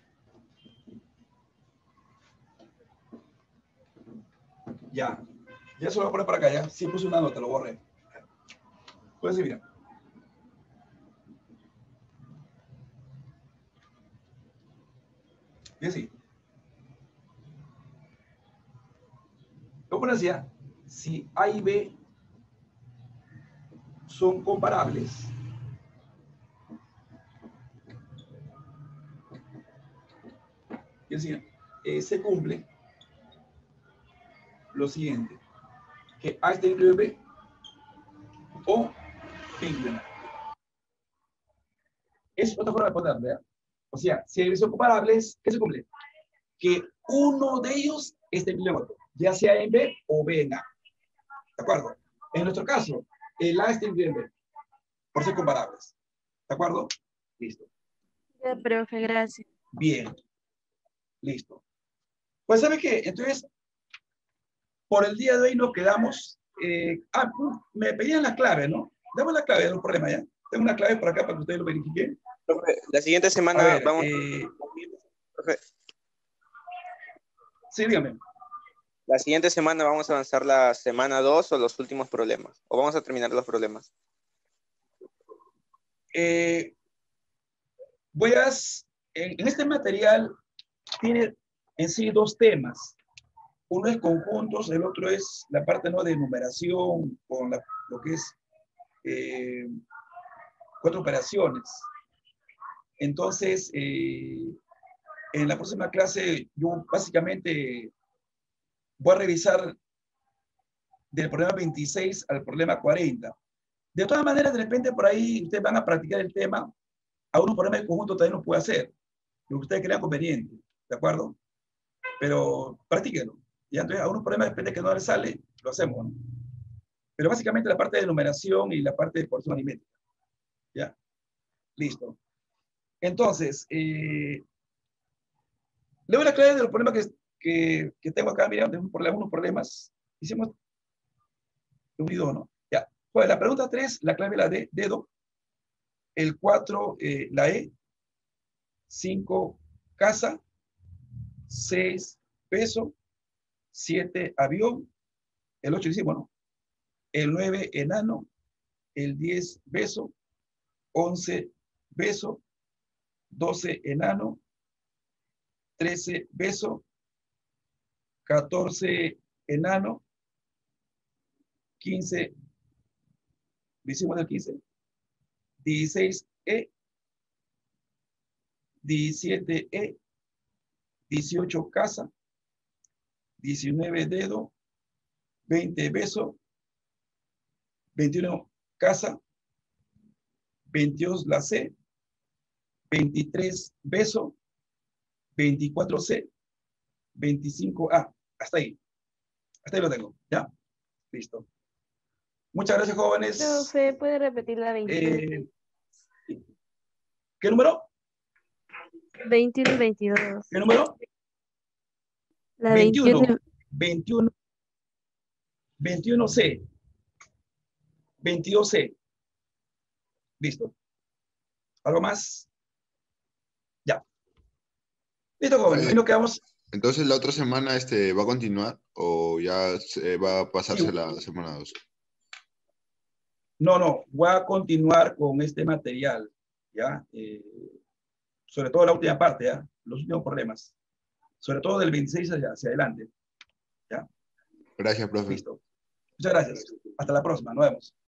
Ya. Ya se lo voy a poner para acá, ya. Sí puse una nota, lo borré. Puedes decir, mira. Y así. Lo voy a poner así, ya. Si A y B son comparables, y así, eh, se cumple lo siguiente. Que A está incluido en B o B incluido en A. Es otra forma de ponerlo, ¿ya? O sea, si son comparables, ¿qué se cumple? Que uno de ellos esté incluido en otro, ya sea en B o B en A. ¿De acuerdo? En nuestro caso, el A está incluido en B, por ser comparables. ¿De acuerdo? Listo. Ya, profe, gracias. Bien. Listo. Pues, ¿sabe qué? Entonces, por el día de hoy nos quedamos. Eh, ah, me pedían la clave, ¿no? Dame la clave, no hay problema ya. Tengo una clave por acá para que ustedes lo verifiquen. Profe, la siguiente A semana ver, vamos eh, profe, sí, dígame. la siguiente semana vamos a avanzar la semana dos o los últimos problemas. O vamos a terminar los problemas. Eh, voy a, en, en este material tiene en sí dos temas. Uno es conjuntos, el otro es la parte, ¿no?, de numeración con la, lo que es eh, cuatro operaciones. Entonces, eh, en la próxima clase yo básicamente voy a revisar del problema veintiséis al problema cuarenta. De todas maneras, de repente por ahí ustedes van a practicar el tema. A unos problemas de conjunto también lo puede hacer, lo que ustedes crean conveniente, ¿de acuerdo? Pero practíquenlo. Y entonces a unos problemas de repente que no les sale, lo hacemos, ¿no? Pero básicamente la parte de numeración y la parte de porción aritmética. ¿Ya? Listo. Entonces, eh, le doy la clave de los problemas que, que, que tengo acá. Miren, tengo algunos problemas. Hicimos unido, ¿no? Ya. Pues la pregunta tres, la clave la D, dedo. El cuatro, eh, la E. cinco, casa. seis, peso. siete, avión. El ocho hicimos, ¿no? El nueve, enano. El diez, beso. once, beso. doce, enano. trece, beso. catorce, enano. quince, hicimos el quince. dieciséis, E. diecisiete, E. dieciocho, casa. diecinueve, dedo. veinte, beso. veintiuno, casa. veintidós, la C. veintitrés, beso. veinticuatro, C. veinticinco, A. Hasta ahí. Hasta ahí lo tengo. ¿Ya? Listo. Muchas gracias, jóvenes. Profe, ¿puede repetir la veintiuno? Eh, ¿Qué número? veintiuno y veintidós. ¿Qué número? La veintiuno. veintiuno. veintiuno. veintiuno C. veintidós C. Listo. ¿Algo más? Ya. Listo, jóvenes. Ahí nos quedamos. Entonces, ¿la otra semana este, va a continuar o ya se va a pasarse Sí. la semana dos? No, no, voy a continuar con este material, ¿ya? Eh, sobre todo la última parte, ¿ya? Los últimos problemas. Sobre todo del veintiséis hacia, hacia adelante, ¿ya? Gracias, profe. Listo. Muchas gracias. Hasta la próxima. Nos vemos.